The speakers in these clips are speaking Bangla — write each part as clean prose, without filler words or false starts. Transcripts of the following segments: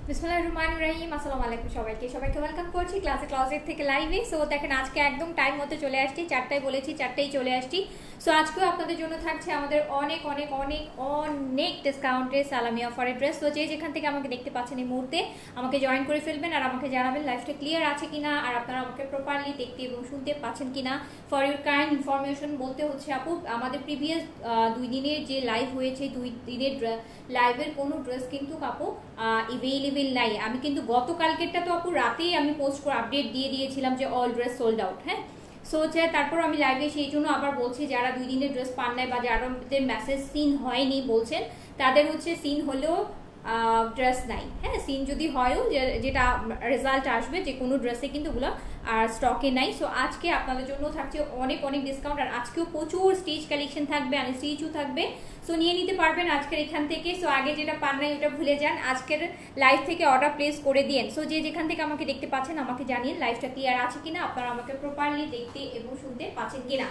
বিসমিল্লাহির রহমানির রহিম। আসসালামু আলাইকুম সবাইকে ওয়েলকাম করছি ক্লাসের থেকে লাইভে। সো দেখেন আজকে একদম টাইম মতো চলে আসছি, 4টায় বলেছি 4টায় চলে আসছি। সো আজকেও আপনাদের জন্য থাকছে আমাদের অনেক অনেক অনেক অনেক ডিসকাউন্টে সালামি অফারের ড্রেস। তো যে যেখান থেকে আমাকে দেখতে পাচ্ছেন এই মুহূর্তে আমাকে জয়েন করে ফেলবেন আর আমাকে জানাবেন লাইফটা ক্লিয়ার আছে কিনা আর আপনারা আমাকে প্রপারলি দেখতে এবং শুনতে পাচ্ছেন কিনা। ফর ইউর কাইন্ড ইনফরমেশন বলতে হচ্ছে আপু, আমাদের প্রিভিয়াস 2 দিনের যে লাইভ হয়েছে 2 দিনের লাইভের কোনো ড্রেস কিন্তু আপু অ্যাভেলেবেল নাই। আমি কিন্তু গতকালকেরটা তো আপু রাতেই আমি পোস্ট করে আপডেট দিয়ে দিয়েছিলাম যে অল ড্রেস সোল্ড আউট। হ্যাঁ, সো হচ্ছে তারপর আমি লাইভে সেই জন্য আবার বলছি যারা 2 দিনের ড্রেস পান নাই বা যাদের মেসেজ সিন হয়নি বলছেন তাদের হচ্ছে সিন হলেও ড্রেস নাই। হ্যাঁ, সিন যদি হয়ও যেটা রেজাল্ট আসবে যে কোনো ড্রেসে কিন্তু ওগুলো আর স্টকে নাই। সো আজকে আপনাদের জন্য থাকছে অনেক অনেক ডিসকাউন্ট আর আজকেও প্রচুর স্টিচ কালেকশন থাকবে, আর স্টিচও থাকবে। সো নিয়ে নিতে পারবেন আজকের এখান থেকে। সো আগে যেটা পান নাই ওটা ভুলে যান, আজকের লাইভ থেকে অর্ডার প্লেস করে দিন। সো যে যেখান থেকে আমাকে দেখতে পাচ্ছেন আমাকে জানিয়ে লাইভটা ক্লিয়ার আছে কিনা, আপনারা আমাকে প্রপারলি দেখতে এবং শুনতে পাচ্ছেন কিনা।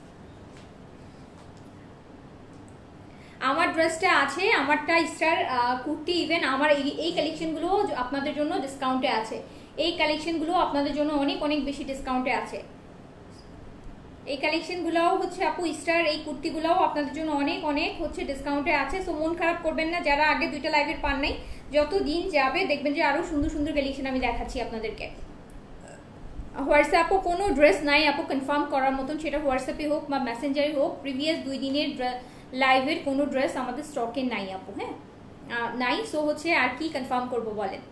আমার ড্রেসটা আছে, আমারটা স্টার কুর্তি, ইভেন আমার এই কালেকশনগুলো আপনাদের জন্য ডিসকাউন্টে আছে। এই কালেকশনগুলো আপনাদের জন্য অনেক অনেক বেশি ডিসকাউন্টে আছে। এই কালেকশনগুলোও হচ্ছে আপু স্টার, এই কুর্তিগুলোও আপনাদের জন্য অনেক অনেক হচ্ছে ডিসকাউন্টে আছে। সো মন খারাপ করবেন না যারা আগে 2টা লাইভের পান নাই, যত দিন যাবে দেখবেন যে আরো সুন্দর সুন্দর কালেকশন আমি দেখাচ্ছি আপনাদেরকে। হোয়াটসঅ্যাপও কোনো ড্রেস নাই আপু কনফার্ম করার মতন, সেটা হোয়াটসঅ্যাপে হোক বা মেসেঞ্জারে হোক। প্রিভিয়াস 2 দিনের লাইভের কোনো ড্রেস আমাদের স্টকে নাই আপু। হ্যাঁ, নাই। সো হচ্ছে আর কি কনফার্ম করব বলেন।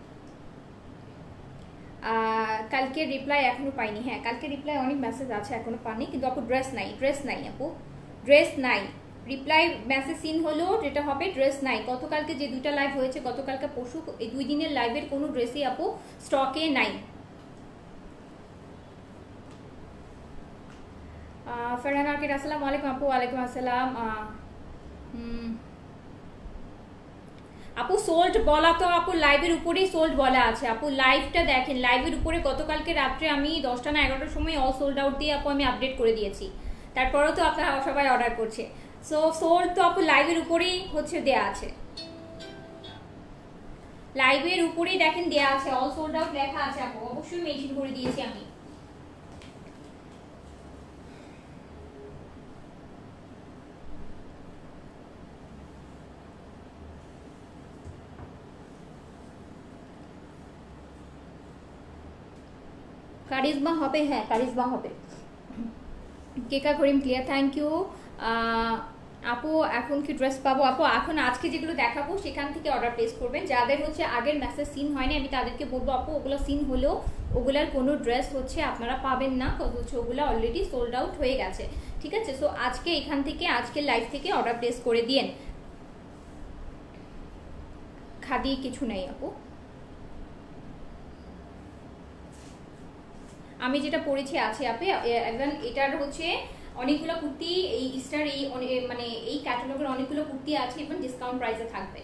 কালকে রিপ্লাই এখনো পাইনি। হ্যাঁ, কালকে রিপ্লাই অনেক মেসেজ আছে এখনো পাইনি, কিন্তু আপু ড্রেস নাই আপু, ড্রেস নাই। রিপ্লাই মেসেজ সিন হলো যেটা হবে ড্রেস নাই। গতকালকে যে 2টা লাইভ হয়েছে, গতকালকে পরশু, এই 2 দিনের লাইভের কোনো ড্রেসই আপু স্টকে নাই। ফারহান আর্কিড আসসালামু আলাইকুম আপু। ওয়ালাইকুম আসসালাম। আপু সোল্ড বলা তো আপু লাইভের উপরেই সোল্ড বলা আছে। আপু লাইভটা দেখেন, লাইভের উপরে গতকালকে রাত্রে আমি 10টা না 11টার সময় অল সোল্ড আউট দিয়ে আপু আমি আপডেট করে দিয়েছি। তারপরেও তো আপনারা সবাই অর্ডার করছে। সো সোল্ড তো আপু লাইভের উপরেই হচ্ছে দেয়া আছে, লাইভের উপরেই দেখেন দেয়া আছে, অল সোল্ড আউট লেখা আছে আপু, অবশ্যই মেনশন করে দিয়েছি আমি। কারিজমা হবে, হ্যাঁ কারিজমা হবে। Keka Karim clear, thank you. আপু এখন কি ড্রেস পাবো? আপু এখন আজকে যেগুলো দেখাবো সেখান থেকে অর্ডার প্লেস করবেন। যাদের হচ্ছে আগের মেসেজ সিন হয়নি আমি তাদেরকে বলবো আপু ওগুলো সিন হলেও ওগুলার কোনো ড্রেস হচ্ছে আপনারা পাবেন না, হচ্ছে ওগুলো অলরেডি সোল্ড আউট হয়ে গেছে। ঠিক আছে, সো আজকে এখান থেকে আজকের লাইভ থেকে অর্ডার প্লেস করে দিয়েন। খাদি কিছু নেই আপু, আমি যেটা পড়েছি আছে আপনি একজন এটার হচ্ছে অনেকগুলো কুর্তি, এই স্টার এই মানে এই ক্যাটালগের অনেকগুলো কুর্তি আছে এবং ডিসকাউন্ট প্রাইসে থাকবে।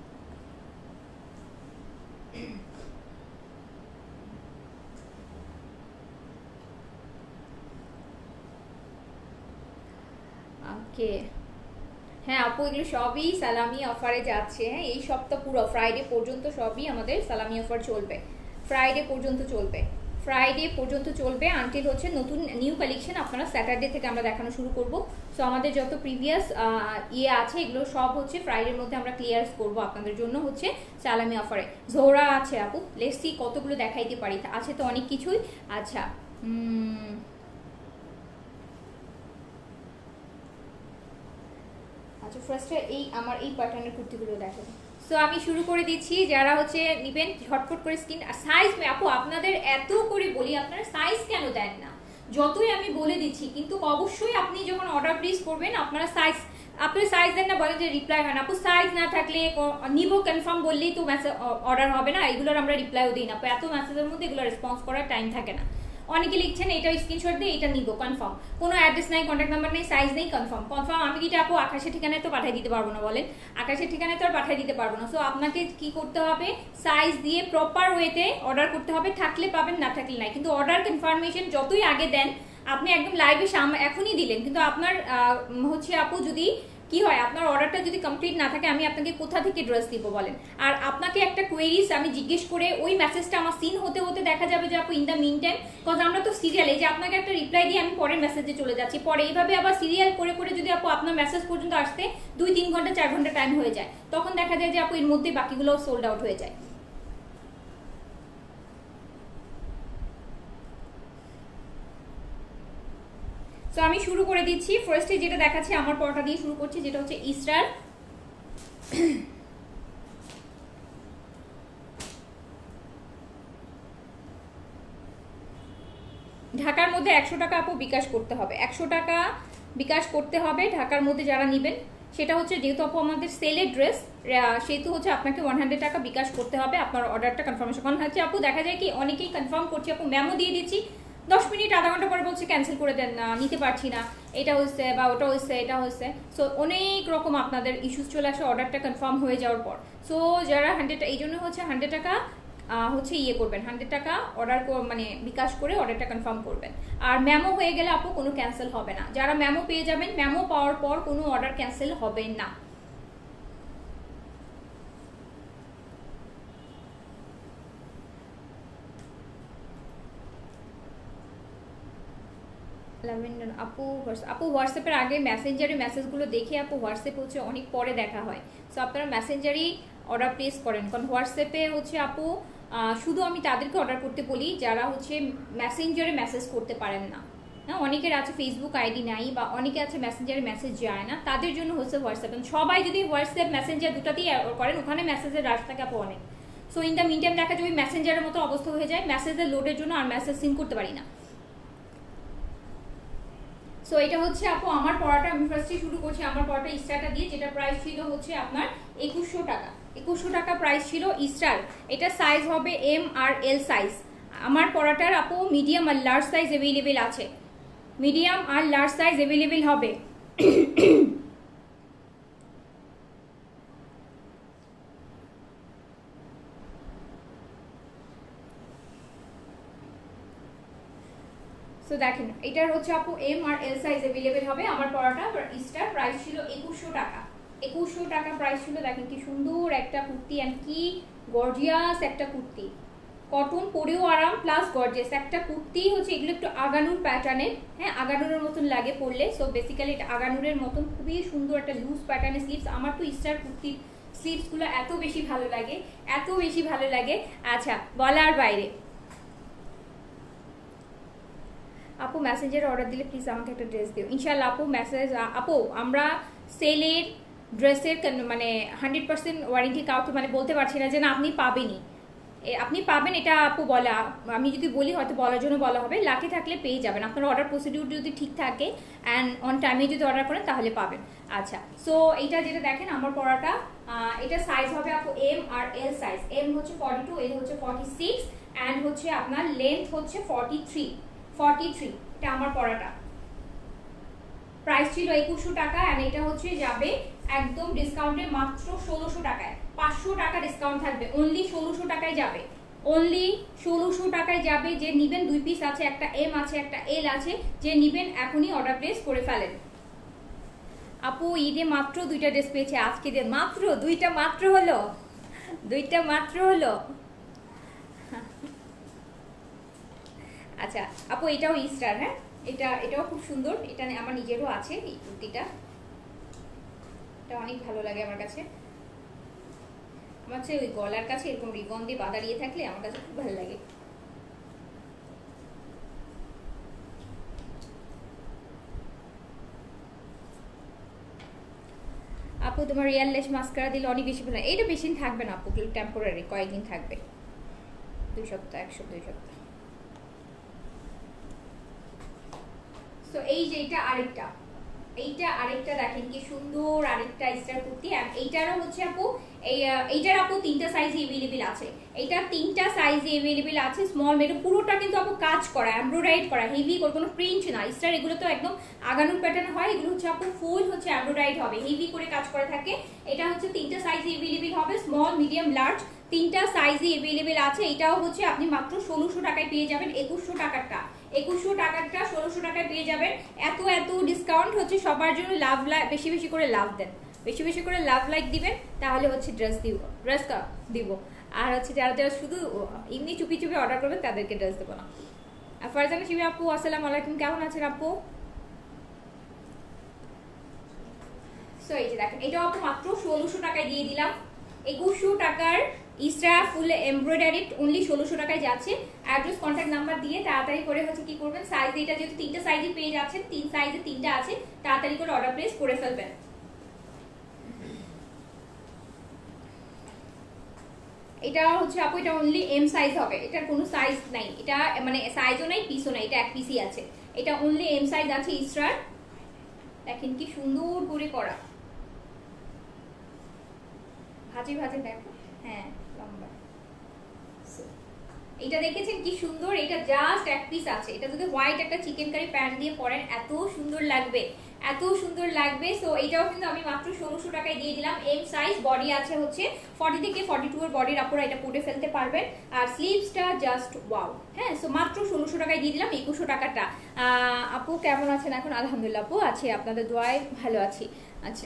ওকে, হ্যাঁ আপু এগুলো সবই সালামি অফারে যাচ্ছে। হ্যাঁ, এই সপ্তাহ পুরো ফ্রাইডে পর্যন্ত সবই আমাদের সালামি অফার চলবে, ফ্রাইডে পর্যন্ত চলবে, ফ্রাইডে পর্যন্ত চলবে আনটিল হচ্ছে নতুন নিউ কালেকশন আপনারা স্যাটারডে থেকে আমরা দেখানো শুরু করব। সো আমাদের যত প্রিভিয়াস আছে এগুলো সব হচ্ছে ফ্রাইডের মধ্যে আমরা ক্লিয়ার করব আপনাদের জন্য হচ্ছে সালামি অফারে। জোহরা আছে আপু, লেসি কতগুলো দেখাইতে পারি, আছে তো অনেক কিছুই। আচ্ছা, আচ্ছা ফার্স্টে এই আমার এই প্যাটার্নের কুর্তিগুলো দেখেন। সো আমি শুরু করে দিচ্ছি, যারা হচ্ছে নিবেন ঝটপট করে স্ক্রিন। আর সাইজ আপু আপনাদের এত করে বলি আপনারা সাইজ কেন দেন না, যতই আমি বলে দিচ্ছি, কিন্তু অবশ্যই আপনি যখন অর্ডার প্লেস করবেন আপনারা সাইজ, আপনি সাইজ দেন না, বলেন যে রিপ্লাই হয় না। আপু সাইজ না থাকলে নিব কনফার্ম বললেই তো মেসেজ অর্ডার হবে না, এগুলোর আমরা রিপ্লাইও দিই না। এত মেসেজের মধ্যে এগুলো রেসপন্স করার টাইম থাকে না। অনেকে লিখছেন এটা স্ক্রিনশট দিয়ে এটা নিব কনফার্ম, কোনো অ্যাড্রেস নাই, কন্ট্যাক্ট নাম্বার নেই, সাইজ নেই, কনফার্ম কনফার্ম। আমি কি আপু আকাশের ঠিকানায় তো পাঠিয়ে দিতে পারবো না বলেন, আকাশের ঠিকানায় তো আর পাঠিয়ে দিতে পারবো না। সো আপনাকে কি করতে হবে, সাইজ দিয়ে প্রপার ওয়েতে অর্ডার করতে হবে, থাকলে পাবেন না থাকলে নাই। কিন্তু অর্ডার কনফার্মেশন যতই আগে দেন, আপনি একদম লাইভে এখনই দিলেন, কিন্তু আপনার হচ্ছে আপু যদি কি হয় আপনার অর্ডারটা যদি কমপ্লিট না থাকে আমি আপনাকে কোথা থেকে ড্রেস দিব বলেন। আর আপনাকে একটা কোয়েরিজ আমি জিজ্ঞেস করে ওই মেসেজটা আমার সিন হতে হতে দেখা যাবে যে আপু in the mean time, cause আমরা তো সিরিয়াল, এই যে আপনাকে একটা রিপ্লাই দিয়ে আমি পরের মেসেজে চলে যাচ্ছি, পরে এইভাবে আবার সিরিয়াল করে করে যদি আপু আপনার মেসেজ পর্যন্ত আসতে 2-3 ঘন্টা 4 ঘন্টা টাইম হয়ে যায়, তখন দেখা যায় যে আপু এর মধ্যে বাকিগুলো সোল্ড আউট হয়ে যায়। তো আমি শুরু করে দিচ্ছি। ফার্স্টে যেটা দেখাচ্ছি আমার পরোটা দিয়ে শুরু করছি, যেটা হচ্ছে ইস্টার। ঢাকার মধ্যে 100 টাকা আপু বিকাশ করতে হবে, 100 টাকা বিকাশ করতে হবে ঢাকার মধ্যে যারা নেবেন। সেটা হচ্ছে যেহেতু আপু আমাদের সেলের ড্রেস, সেহেতু হচ্ছে আপনাকে 100 টাকা বিকাশ করতে হবে আপনার অর্ডারটা কনফার্মেশন। কারণ হচ্ছে আপু দেখা যায় কি অনেকেই কনফার্ম করছি, আপু মেমো দিয়ে দিচ্ছি, 10 মিনিট আধা ঘন্টা পরে বলছে ক্যান্সেল করে দেন না, নিতে পারছি না, এটা হচ্ছে বা ওটা হচ্ছে এটা হচ্ছে। সো অনেক রকম আপনাদের ইস্যুস চলে আসে অর্ডারটা কনফার্ম হয়ে যাওয়ার পর। সো যারা 100, এই জন্য হচ্ছে 100 টাকা হচ্ছে ইয়ে করবেন, 100 টাকা অর্ডার মানে বিকাশ করে অর্ডারটা কনফার্ম করবেন। আর মেমো হয়ে গেলে আপু কোনো ক্যান্সেল হবে না, যারা মেমো পেয়ে যাবেন মেমো পাওয়ার পর কোনো অর্ডার ক্যান্সেল হবে না। আপু হোয়াটসঅ্যাপের আগে মেসেঞ্জারে মেসেজগুলো দেখে আপু হোয়াটসঅ্যাপে হচ্ছে অনেক পরে দেখা হয়। সো আপনারা মেসেঞ্জারই অর্ডার প্লেস করেন, কারণ হোয়াটসঅ্যাপে হচ্ছে আপু শুধু আমি তাদেরকে অর্ডার করতে বলি যারা হচ্ছে মেসেঞ্জারে মেসেজ করতে পারেন না। হ্যাঁ, অনেকের আছে ফেসবুক আইডি নাই বা অনেকে আছে মেসেঞ্জারে মেসেজ যায় না, তাদের জন্য হচ্ছে হোয়াটসঅ্যাপ। সবাই যদি হোয়াটসঅ্যাপ মেসেঞ্জার দুটাতেই করেন, ওখানে মেসেজের রাশ থাকে আপু অনেক। So in the mean time দেখা যায় ওই মেসেঞ্জারের মতো অবস্থা হয়ে যায়, মেসেজের লোডের জন্য আর মেসেজ সিন করতে পারি না। সো এটা হচ্ছে আপু আমার পড়াটা, আমি ফার্স্টে শুরু করছি আমার পড়াটা স্টারটা দিয়ে, যেটা প্রাইস ছিল হচ্ছে আপনার 2100 টাকা। 2100 টাকা প্রাইস ছিল স্টার। এটা সাইজ হবে এম আর এল সাইজ। আমার পড়াটার আপু মিডিয়াম আর লার্জ সাইজ অ্যাভেলেবেল আছে, মিডিয়াম আর লার্জ সাইজ অ্যাভেলেবেল হবে। সো দেখেন এটার হচ্ছে আপু এম আর এল সাইজ অ্যাভেলেবেল হবে। আমার পড়াটা স্টার প্রাইস ছিল 2100 টাকা। 2100 টাকা প্রাইস ছিল। দেখেন কি সুন্দর একটা কুর্তি, অ্যান্ড কি গর্জিয়াস একটা কুর্তি, কটন পরেও আরাম প্লাস গর্জিয়াস একটা কুর্তি হচ্ছে। এগুলো একটু আগানুর প্যাটার্নের, হ্যাঁ আগানুরের মতন লাগে পরলে। সো বেসিক্যালি এটা আগানুরের মতন খুবই সুন্দর একটা লুজ প্যাটার্নের স্লিভস। আমার তো স্টার কুর্তির স্লিভসগুলো এত বেশি ভালো লাগে, এত বেশি ভালো লাগে, আচ্ছা বলার বাইরে। আপু মেসেঞ্জারে অর্ডার দিলে প্লিজ আমাকে একটা ড্রেস দিও ইনশাল্লাহ। আপু মেসেজ আপু আমরা সেলের ড্রেসের মানে 100% ওয়ারেন্টি কাউকে মানে বলতে পারছি না যে না আপনি পাবেনই, আপনি পাবেন এটা আপু বলা, আমি যদি বলি হয়তো বলার জন্য বলা হবে। লাকি থাকলে পেয়ে যাবেন, আপনার অর্ডার প্রসিডিউর যদি ঠিক থাকে অ্যান্ড অন টাইমে যদি অর্ডার করেন তাহলে পাবেন। আচ্ছা সো এইটা যেটা দেখেন আমার পড়াটা, এটা সাইজ হবে আপু এম আর এল সাইজ। এম হচ্ছে 42, এল হচ্ছে 46, অ্যান্ড হচ্ছে আপনার লেন্থ হচ্ছে 43। এটা আমার পড়াটা প্রাইস ছিল 2100 টাকা, অ্যান্ড এটা হচ্ছে যাবে একদম ডিসকাউন্টে মাত্র 1600 টাকায়। 500 টাকা ডিসকাউন্ট থাকবে, অনলি 1600 টাকায় যাবে, অনলি 1600 টাকায় যাবে। যে নিবেন 2 পিস আছে, একটা এম আছে একটা এল আছে, যে নিবেন এখনই অর্ডার প্লেস করে ফেলেন। আপু ঈদে মাত্র 2টা ড্রেস পেয়েছে, আজকে দিয়ে মাত্র 2টা মাত্র হলো, 2টা মাত্র হলো। আচ্ছা আপু এটাও স্টার, হ্যাঁ এটাও খুব সুন্দর, এটা আমার নিজেরও আছে এই কুর্তিটা, এটা অনেক ভালো লাগে আমার কাছে। আমার হচ্ছে ওই গলার কাছে এরকম রিবন দিয়ে বাঁধা দিয়ে থাকলে আমার কাছে খুব ভালো লাগে। আপু তোমার রিয়াল লেস মাস্কারা দিলে অনেক বেশি ভালো। এইটা বেশি দিন থাকবে না আপু, টেম্পোরারি কয়েকদিন থাকবে, 2 সপ্তাহ 1 সপ্তাহ 2 সপ্তাহ। সো এই যে এইটা আরেকটা দেখেন কি সুন্দর আরেকটা স্টার কুর্তি। এইটারও হচ্ছে আপু এইটার আপু 3টা সাইজ अवेलेबल আছে, এইটা 3টা সাইজ अवेलेबल আছে, স্মল মিডিয়াম। পুরোটা কিন্তু আপু কাজ করা, এমব্রয়ডারি করা, হেভি কোনো প্রিন্ট না। স্টার এগুলো তো একদম আগানুর প্যাটার্ন হয়, এগুলো হচ্ছে আপু ফুল হচ্ছে এমব্রয়ডারি হবে, হেভি করে কাজ করা থাকে। এটা হচ্ছে 3টা সাইজ अवेलेबल হবে, স্মল মিডিয়াম লার্জ 3টা সাইজই अवेलेबल আছে। এটাও হচ্ছে আপনি মাত্র 1600 টাকায় পেয়ে যাবেন। 2100 টাকারটা 2100 টাকাটা 1600 টাকায় পেয়ে যাবেন। এত এত ডিসকাউন্ট হচ্ছে সবার জন্য। লাভ বেশি বেশি করে লাভ দেন, বেশি বেশি করে লাভ লাইক দিবেন, তাহলে হচ্ছে ড্রেস দিব। আর হচ্ছে যারা যারা শুধু এমনি চুপি চুপি অর্ডার করবেন তাদেরকে ড্রেস দেবো না। ফারজানা শিবি আপু আসসালামু আলাইকুম, কেমন আছেন আপু? সো এই যে দেখেন, এটাও আপু মাত্র 1600 টাকায় দিয়ে দিলাম। 2100 টাকার ইসরা ফুল এমব্রয়ডারি অনলি 1600 টাকায় যাচ্ছে। অ্যাড্রেস কন্ট্যাক্ট নাম্বার দিয়ে তাড়াতাড়ি করে হচ্ছে কি করবেন, সাইজ এটা যেহেতু 3টা সাইজে পেয়ে যাচ্ছেন, 3 সাইজে 3টা আছে, তাড়াতাড়ি করে অর্ডার প্লেস করে ফেলবেন। এটা হচ্ছে আপু এটা অনলি এম সাইজ হবে, এটার কোনো সাইজ নাই, এটা মানে সাইজও নাই পিসও নাই, এটা এক পিসই আছে। এটা অনলি এম সাইজ আছে ইসরার। দেখেন কি সুন্দর করে করা, ভাজি ভাজি দেখো, হ্যাঁ লম্বা। এটা দেখেছেন কি সুন্দর, এটা জাস্ট এক পিস আছে। এটা যদি হোয়াইট একটা চিকেন কারি প্যান্ট দিয়ে পরেন এত সুন্দর লাগবে, এত সুন্দর লাগবে। সো এটাও কিন্তু আমি মাত্র 1600 টাকায় দিয়ে দিলাম। এম সাইজ, বডি আছে হচ্ছে 40 থেকে 42 এর বডির আপনারা এটা পরে ফেলতে পারবেন। আর স্লিভসটা জাস্ট ওয়াও। হ্যাঁ, সো মাত্র 1600 টাকায় দিয়ে দিলাম 2100 টাকাটা। আপু কেমন আছেন এখন? আলহামদুলিল্লাহ আপু আছি, আপনাদের দোয়ায় ভালো আছি। আচ্ছা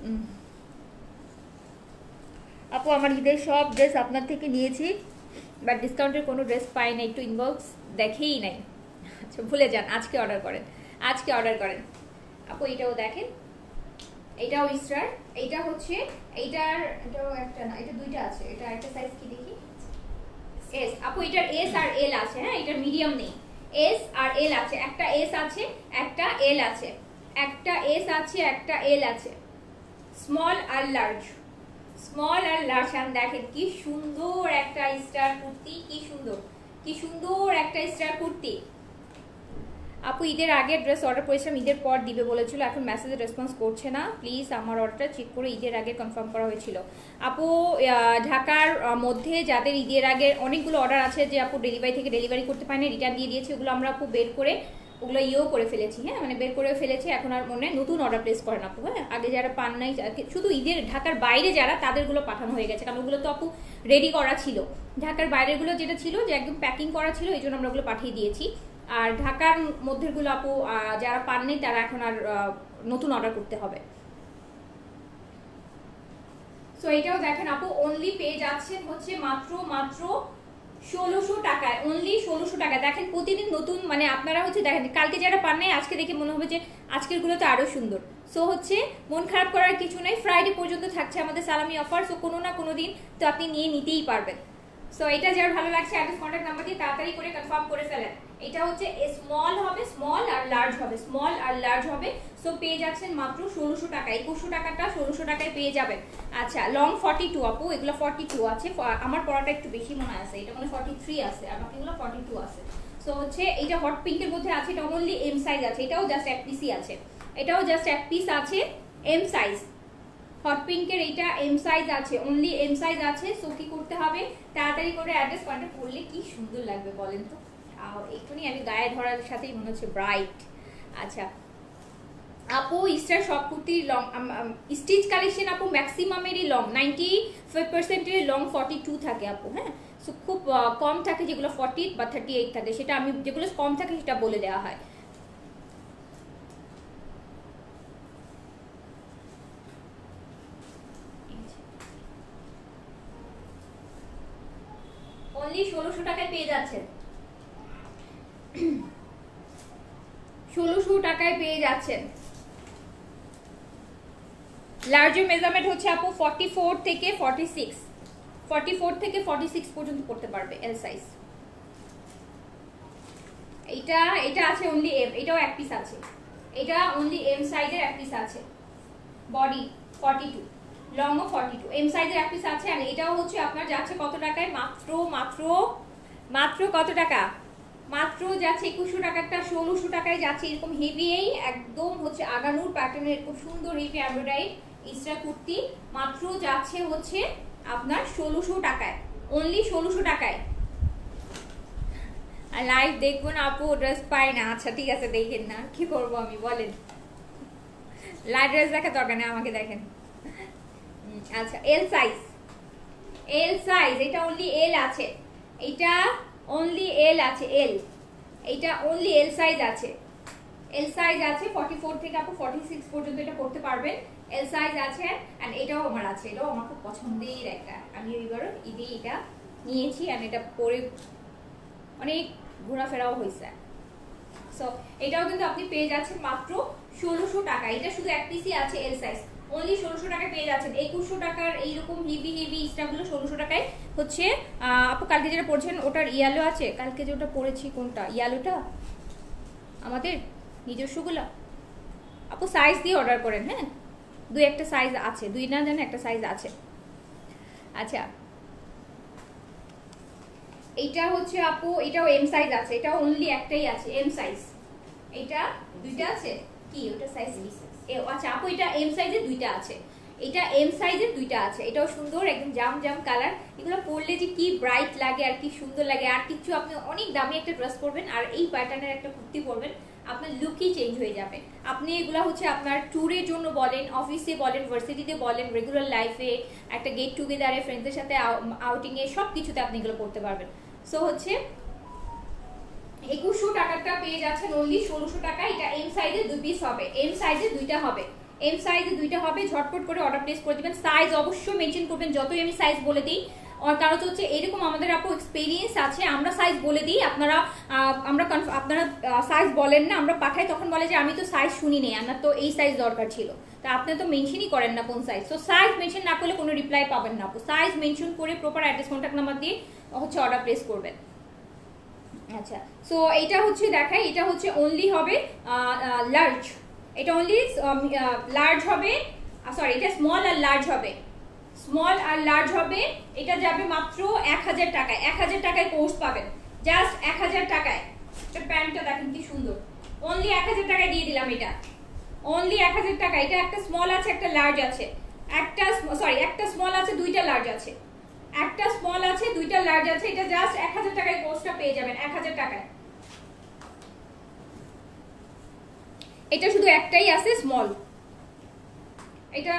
আপু আমার ঈদের সব ড্রেস আপনার থেকে নিয়েছি, বাট ডিসকাউন্টের কোনো ড্রেস পাই না, একটু ইনবক্স দেখেই নাই। আচ্ছা ভুলে যান, আজকে অর্ডার করেন, আজকে অর্ডার করেন। আপু এটাও দেখেন, এটাও ইসরার। এইটা হচ্ছে এটাও একটা না, এটা দুইটা আছে। এটা একটা সাইজ কি দেখি, এস। আপু এটার এস আর এল আছে, হ্যাঁ এটার মিডিয়াম নেই। এস আর এল আছে, একটা এস আছে একটা এল আছে, একটা এস আছে একটা এল আছে, স্মল আর লার্জ, স্মল আর লার্জ। দেখেন কি সুন্দর একটা স্টার কুর্তি, কি সুন্দর, কি সুন্দর একটা স্টার কুর্তি। আপু ঈদের আগে ড্রেস অর্ডার করেছিলাম, ঈদের পর দিবে বলেছিল, এখন মেসেজে রেসপন্স করছে না। প্লিজ আমার অর্ডারটা চেক করে ঈদের আগে কনফার্ম করা হয়েছিল। আপু ঢাকার মধ্যে যাদের ঈদের আগে অনেকগুলো অর্ডার আছে যে আপু ডেলিভারি থেকে ডেলিভারি করতে পারেনি, রিটার্ন দিয়ে দিয়েছি, ওগুলো আমরা আপু বের করে ওগুলো ইয়েও করে ফেলেছি। হ্যাঁ মানে বের করে ফেলেছি, এখন আর মনে নতুন অর্ডার প্লেস করেন আপু। হ্যাঁ আগে যারা পান নাই, শুধু ঈদের ঢাকার বাইরে যারা, তাদেরগুলো পাঠানো হয়ে গেছে, কারণ ওগুলো তো আপু রেডি করা ছিল। ঢাকার বাইরেগুলো যেটা ছিল যে একদম প্যাকিং করা ছিল, এই জন্য আমরা ওগুলো পাঠিয়ে দিয়েছি। আর ঢাকার মধ্যেগুলো আপু যারা পাননি তারা এখন আর নতুন অর্ডার করতে হবে। সো এটাও দেখেন আপু অনলি পেয়ে যাচ্ছেন হচ্ছে মাত্র 1600 টাকায়, অনলি 1600 টাকায়। দেখেন প্রতিদিন নতুন, মানে আপনারা হচ্ছে দেখেন কালকে যারা পান নাই আজকে দেখে মনে হবে যে আজকের গুলো তো আরো সুন্দর। সো হচ্ছে মন খারাপ করার কিছু নেই, ফ্রাইডে পর্যন্ত থাকছে আমাদের সালামি অফার। সো কোনো না কোনো দিন তো আপনি নিয়ে নিতেই পারবেন। সো এটা যার ভালো লাগছে অ্যাড্রেস কন্ট্যাক্ট নাম্বার দিয়ে তাড়াতাড়ি করে কনফার্ম করে ফেলেন। এটা হচ্ছে স্মল হবে, স্মল আর লার্জ হবে, স্মল আর লার্জ হবে। সো পেয়ে যাচ্ছেন মাত্র 1600 টাকা, 2100 টাকাটা 1600 টাকায় পেয়ে যাবেন। আচ্ছা লং 42 আপু, এগুলো 42 আছে, আমার পড়াটা একটু বেশি মনে আছে, এটা মানে 43 আছে আর বাকিগুলো 42 আছে। সো হচ্ছে এইটা হট পিঙ্কের মধ্যে আছে, এটা অনলি এম সাইজ আছে, এটাও জাস্ট এক পিসই আছে, এটাও জাস্ট এক পিস আছে এম সাইজ। হট পিঙ্কের এইটা এম সাইজ আছে, অনলি এম সাইজ আছে। সো কি করতে হবে, তাড়াতাড়ি করে অ্যাড্রেস কন্ট্যাক্ট করলে কি সুন্দর লাগবে বলেন তো। এক্ষুনি আমি গায়ে ধরার সাথেই মনে হচ্ছে ব্রাইট। আচ্ছা আপু ইস্টার সব কুর্তির লং স্টিচ কালেকশন আপু ম্যাক্সিমামেরই লং 95% লং 42 থাকে আপু। হ্যাঁ সো খুব কম থাকে যেগুলো 40 বা 38 থাকে, সেটা আমি যেগুলো কম থাকে সেটা বলে দেওয়া হয়। অনলি 1600 টাকায় পেয়ে যাচ্ছেন, 1600 টাকায় পেয়ে যাচ্ছেন। লার্জের মেজারমেন্ট হচ্ছে আপু 44 থেকে 46, 44 থেকে 46 পর্যন্ত পড়তে পারবে এল সাইজ। এটা আছে অনলি এম, এটাও এক পিস আছে, এটা অনলি এম সাইজের এক পিস আছে, বডি 42, লং ও 42, এম সাইজের এক পিস আছে। আর এটাও হচ্ছে আপনার যাচ্ছে কত টাকায়, মাত্র কত টাকা, মাত্র যাচ্ছে 2100 টাকাটা 1600 টাকায় যাচ্ছে। এরকম হেভি একদম হচ্ছে আগানুর প্যাটার্নের এরকম সুন্দর হেভি এমব্রয়ডারি ইস্টার কুর্তি মাত্র যাচ্ছে হচ্ছে আপনার 1600 টাকায়, অনলি 1600 টাকায়। আর লাইভ দেখবো না আপু, ড্রেস পাই না। আচ্ছা ঠিক আছে দেখেন না, কি করবো আমি বলেন, লাইভ ড্রেস দেখা দরকার নেই, আমাকে দেখেন। আচ্ছা এল সাইজ, এল সাইজ, এটা অনলি এল আছে, এটা অনলি এল আছে, এল এইটা অনলি এল সাইজ আছে, এল সাইজ আছে 44 থেকে আপু 46 পর্যন্ত এটা পড়তে পারবেন, এল সাইজ আছে। এন্ড এটাও আমার আছে, এটাও আমার খুব পছন্দের একটা, আমি এবার ঈদে এটা নিয়েছি এন্ড এটা পরে অনেক ঘোরাফেরাও হয়েছে। সো এটাও কিন্তু আপনি পেয়ে যাচ্ছেন মাত্র 1600 টাকা। এটা শুধু এক পিসই আছে এল সাইজ, অনলি 1600 টাকায় পেয়ে যাচ্ছেন। 2100 টাকার এইরকম হেভি হেভি স্টাফগুলো 1600 টাকায় হচ্ছে। আপু কালকে যেটা পড়ছেন ওটার ইয়েলো আছে, কালকে যেটা পড়েছি কোনটা ইয়েলোটা আমাদের নিজস্বগুলো আপু সাইজ দিয়ে অর্ডার করেন, হ্যাঁ দুই একটা সাইজ আছে, দুই না জানেন একটা সাইজ আছে। আচ্ছা এইটা হচ্ছে আপু, এটাও এম সাইজ আছে, এটাও অনলি একটাই আছে এম সাইজ। এটা দুইটা আছে কি ওটা সাইজ আচ্ছা আপু এটা এম সাইজের দুইটা আছে, এটা এম সাইজের দুইটা আছে। এটাও সুন্দর একদম জাম জাম কালার, এগুলো পরলে যে কি ব্রাইট লাগে আর কি সুন্দর লাগে। আর কিছু আপনি অনেক দামি একটা ড্রেস পরবেন আর এই প্যাটার্নের একটা কুর্তি পরবেন, আপনার লুকই চেঞ্জ হয়ে যাবে। আপনি এগুলা হচ্ছে আপনার ট্যুরের জন্য বলেন, অফিসে বলেন, ভার্সিটিতে বলেন, রেগুলার লাইফে, একটা গেট টুগেদারে, ফ্রেন্ডসদের সাথে আউটিংয়ে সব কিছুতে আপনি এগুলো পরতে পারবেন। সো হচ্ছে 2100 টাকাটা পেয়ে যাচ্ছেন অনলি 1600 টাকা। এটা এম সাইজে দুই পিস হবে, এম সাইজে দুইটা হবে, এম সাইজে দুইটা হবে। ঝটপট করে অর্ডার প্লেস করে দিবেন। সাইজ অবশ্যই মেনশন করবেন, যতই আমি সাইজ বলে দিই। আর কারণ হচ্ছে এরকম আমাদের আপু এক্সপেরিয়েন্স আছে, আমরা সাইজ বলে দিই, আপনারা সাইজ বলেন না, আমরা পাঠাই, তখন বলে যে আমি তো সাইজ শুনি নেই, আমার তো এই সাইজ দরকার ছিল। তা আপনি তো মেনশনই করেন না কোন সাইজ। তো সাইজ মেনশন না করলে কোনো রিপ্লাই পাবেন না আপু। সাইজ মেনশন করে প্রপার অ্যাড্রেস কন্ট্যাক্ট নাম্বার দিয়ে হচ্ছে অর্ডার প্লেস করবেন। আচ্ছা সো এটা হচ্ছে দেখাই, এটা হচ্ছে অনলি হবে লার্জ, এটা অনলি লার্জ হবে, সরি এটা স্মল আর লার্জ হবে, স্মল আর লার্জ হবে। এটা যাবে মাত্র 1000 টাকায়, 1000 টাকায় কোর্স পাবেন, জাস্ট 1000 টাকায়। এটা প্যান্টটা দেখেন কি সুন্দর, অনলি 1000 টাকায় দিয়ে দিলাম এটা, অনলি 1000 টাকা। এটা একটা স্মল আছে একটা লার্জ আছে, একটা সরি একটা স্মল আছে দুইটা লার্জ আছে, একটা স্মল আছে দুইটা লার্জ আছে। এটা জাস্ট 1000 টাকায় কোর্সটা পেয়ে যাবেন, 1000 টাকায়। এটা শুধু একটাই আছে স্মল, এটা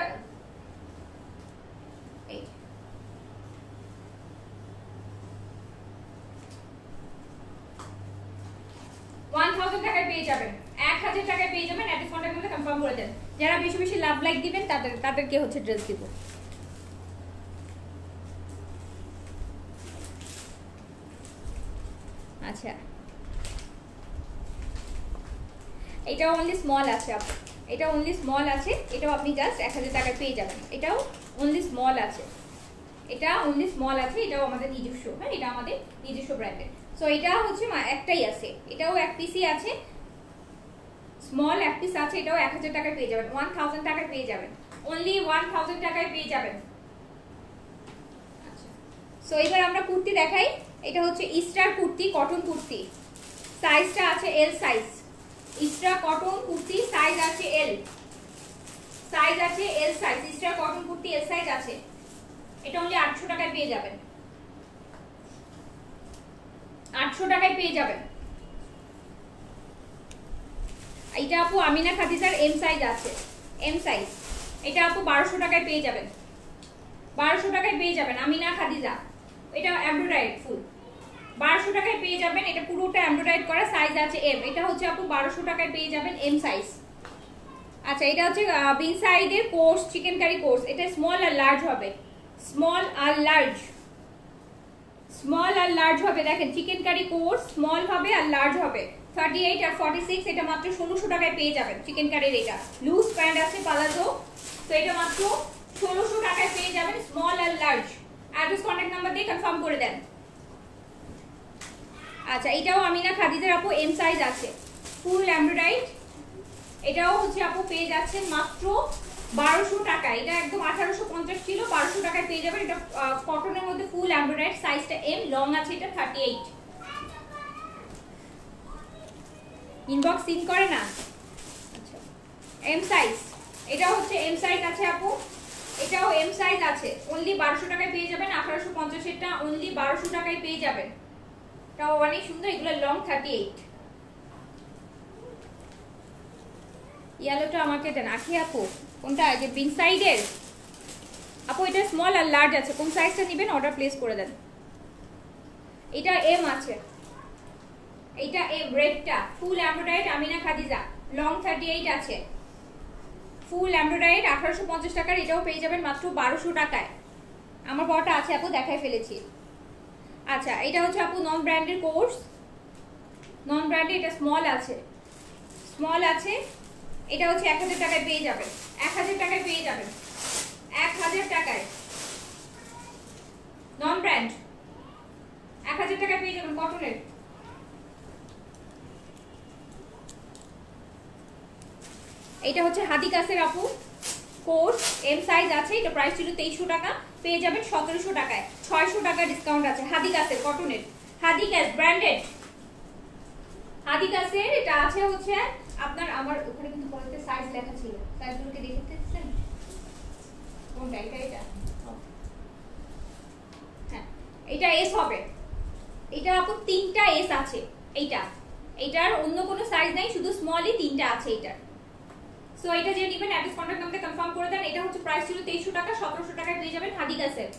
1000 টাকায় পেয়ে যাবেন, 1000 টাকায় পেয়ে যাবেন। অ্যাড্রেস কন্টাক্ট নাম্বার কনফার্ম করে দেন। যারা বেশি বেশি লাভ লাইক দিবেন তাদেরকে হচ্ছে ড্রেস দিব। আচ্ছা এটা অনলি স্মল আছে আপু, এটা অনলি স্মল আছে, এটাও আপনি জাস্ট 1000 টাকায় পেয়ে যাবেন। এটাও অনলি স্মল আছে, এটা অনলি স্মল আছে, এটাও আমাদের নিজস্ব, হ্যাঁ এটা আমাদের নিজস্ব ব্র্যান্ডের। সো এটা হচ্ছে একটাই আছে, এটাও এক পিসই আছে, স্মল এক পিস আছে, এটাও 1000 টাকায় পেয়ে যাবেন, 1000 টাকায় পেয়ে যাবেন, অনলি 1000 টাকায় পেয়ে যাবেন। আচ্ছা সো এবার আমরা কুর্তি দেখাই। এটা হচ্ছে ইস্টার কুর্তি, কটন কুর্তি, সাইজটা আছে এল সাইজ, ইস্টার কটন কুর্তি সাইজ আছে এল, সাইজ আছে এল সাইজ, ইস্টার কটন কুর্তি এল সাইজ আছে। এটা অনলি 800 টাকায় পেয়ে যাবেন, 800 টাকায় পেয়ে যাবেন। এটা আপু আমিনা খাদিজার এম সাইজ আছে, এম সাইজ। এটা আপু 1200 টাকায় পেয়ে যাবেন, 1200 টাকায় পেয়ে যাবেন আমিনা খাদিজা। এটা এমব্রয়ডারি ফুল, 1200 টাকায় পেয়ে যাবেন। এটা পুরোটা এমব্রয়ডারি করা, সাইজ আছে এম। এটা হচ্ছে আপু 1200 টাকায় পেয়ে যাবেন এম সাইজ। আচ্ছা এটা হচ্ছে বিন সাইডের কোর্স, চিকেন কারি কোর্স। এটা স্মল আর লার্জ হবে, স্মল আর লার্জ, স্মল আর লার্জ হবে। দেখেন চিকেন কারি কোর্স স্মল হবে আর লার্জ হবে, 38 আর 46। এটা মাত্র 1600 টাকায় পেয়ে যাবেন চিকেন কারির। এটা লুজ প্যান্ট আছে পালাজো, তো এটা মাত্র 1600 টাকায় পেয়ে যাবেন, স্মল আর লার্জ। অ্যাড্রেস কন্ট্যাক্ট নাম্বার দিয়ে কনফার্ম করে দেন। আচ্ছা এটাও আমিনা খাদিজার আপু এম সাইজ আছে, ফুল এমব্রয়ডারি। এটাও হচ্ছে আপু পেয়ে যাচ্ছেন মাত্র 1200 টাকায়। এটা একদম 1850 ছিল, 1200 টাকায় পেয়ে যাবেন। এটা কটনের মধ্যে ফুল এমব্রয়ডারি, সাইজটা এম, লং আছে এটা 38। ইনবক্স সিন করে না। আচ্ছা এম সাইজ, এটা হচ্ছে এম সাইজ আছে আপু, এটাও এম সাইজ আছে, অনলি 1200 টাকায় পেয়ে যাবেন। 1850 এরটা অনলি 1200 টাকায় পেয়ে যাবেন। এটাও অনেক সুন্দর, এগুলো লং 38। ইয়েলোটা আমাকে দেন আখি আপু, কোনটা যে বিন সাইডের আপু। এটা স্মল আর লার্জ আছে, কোন সাইজটা নেবেন অর্ডার প্লেস করে দেন। এটা এম আছে, এটা রেডটা full embroidery Amina Khadija, long 38 আছে, ফুল এমব্রয়ডারি 1850 টাকার। এটাও পেয়ে যাবেন মাত্র 1200 টাকায়। আমার বড়টা আছে আপু, দেখাই ফেলেছি। আচ্ছা এটা হচ্ছে আপু নন ব্র্যান্ডের কোর্স, নন ব্র্যান্ডে, এটা স্মল আছে, স্মল আছে। এটা হচ্ছে 1000 টাকায় পেয়ে যাবেন, 1000 টাকায় পেয়ে যাবেন, 1000 টাকায় নন ব্র্যান্ড, 1000 টাকায় পেয়ে যাবেন কটনের। এটা হচ্ছে হাদিকাসের আপু কোর্স, এম সাইজ আছে, এটা প্রাইস ছিল 2300 টাকা, পেয়ে যাবেন 1700 টাকায়, 600 টাকা ডিসকাউন্ট আছে। হাদিকাসের কটনের, হাদিকাস ব্র্যান্ডেড, হাদিকাসের এটা আছে হচ্ছে আপনার, আমার ওখানে কিন্তু পরেতে সাইজ লেখা ছিল, সাইজগুলোকে দেখে দিচ্ছেন কোনটা, এটা হ্যাঁ এটা এস হবে, এটা আপু 3টা এস আছে, এইটার অন্য কোনো সাইজ নাই, শুধু স্মলই 3টা আছে এটার। সো এটা যে নেবেন অ্যাড্রেস কন্টাক্ট নাম্বারে কনফার্ম করে দেন। এটা হচ্ছে প্রাইস ছিল 2300 টাকা, 1700 টাকায় পেয়ে যাবেন হাদিকাসের।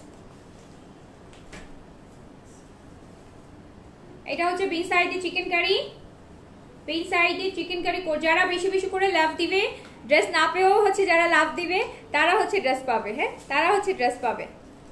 এটা হচ্ছে বিন সাইডে চিকেন কারি, বিন সাইডে চিকেন কারি। যারা বেশি বেশি করে লাভ দিবে, ড্রেস না পেয়েও হচ্ছে যারা লাভ দিবে তারা হচ্ছে ড্রেস পাবে, হ্যাঁ তারা হচ্ছে ড্রেস পাবে।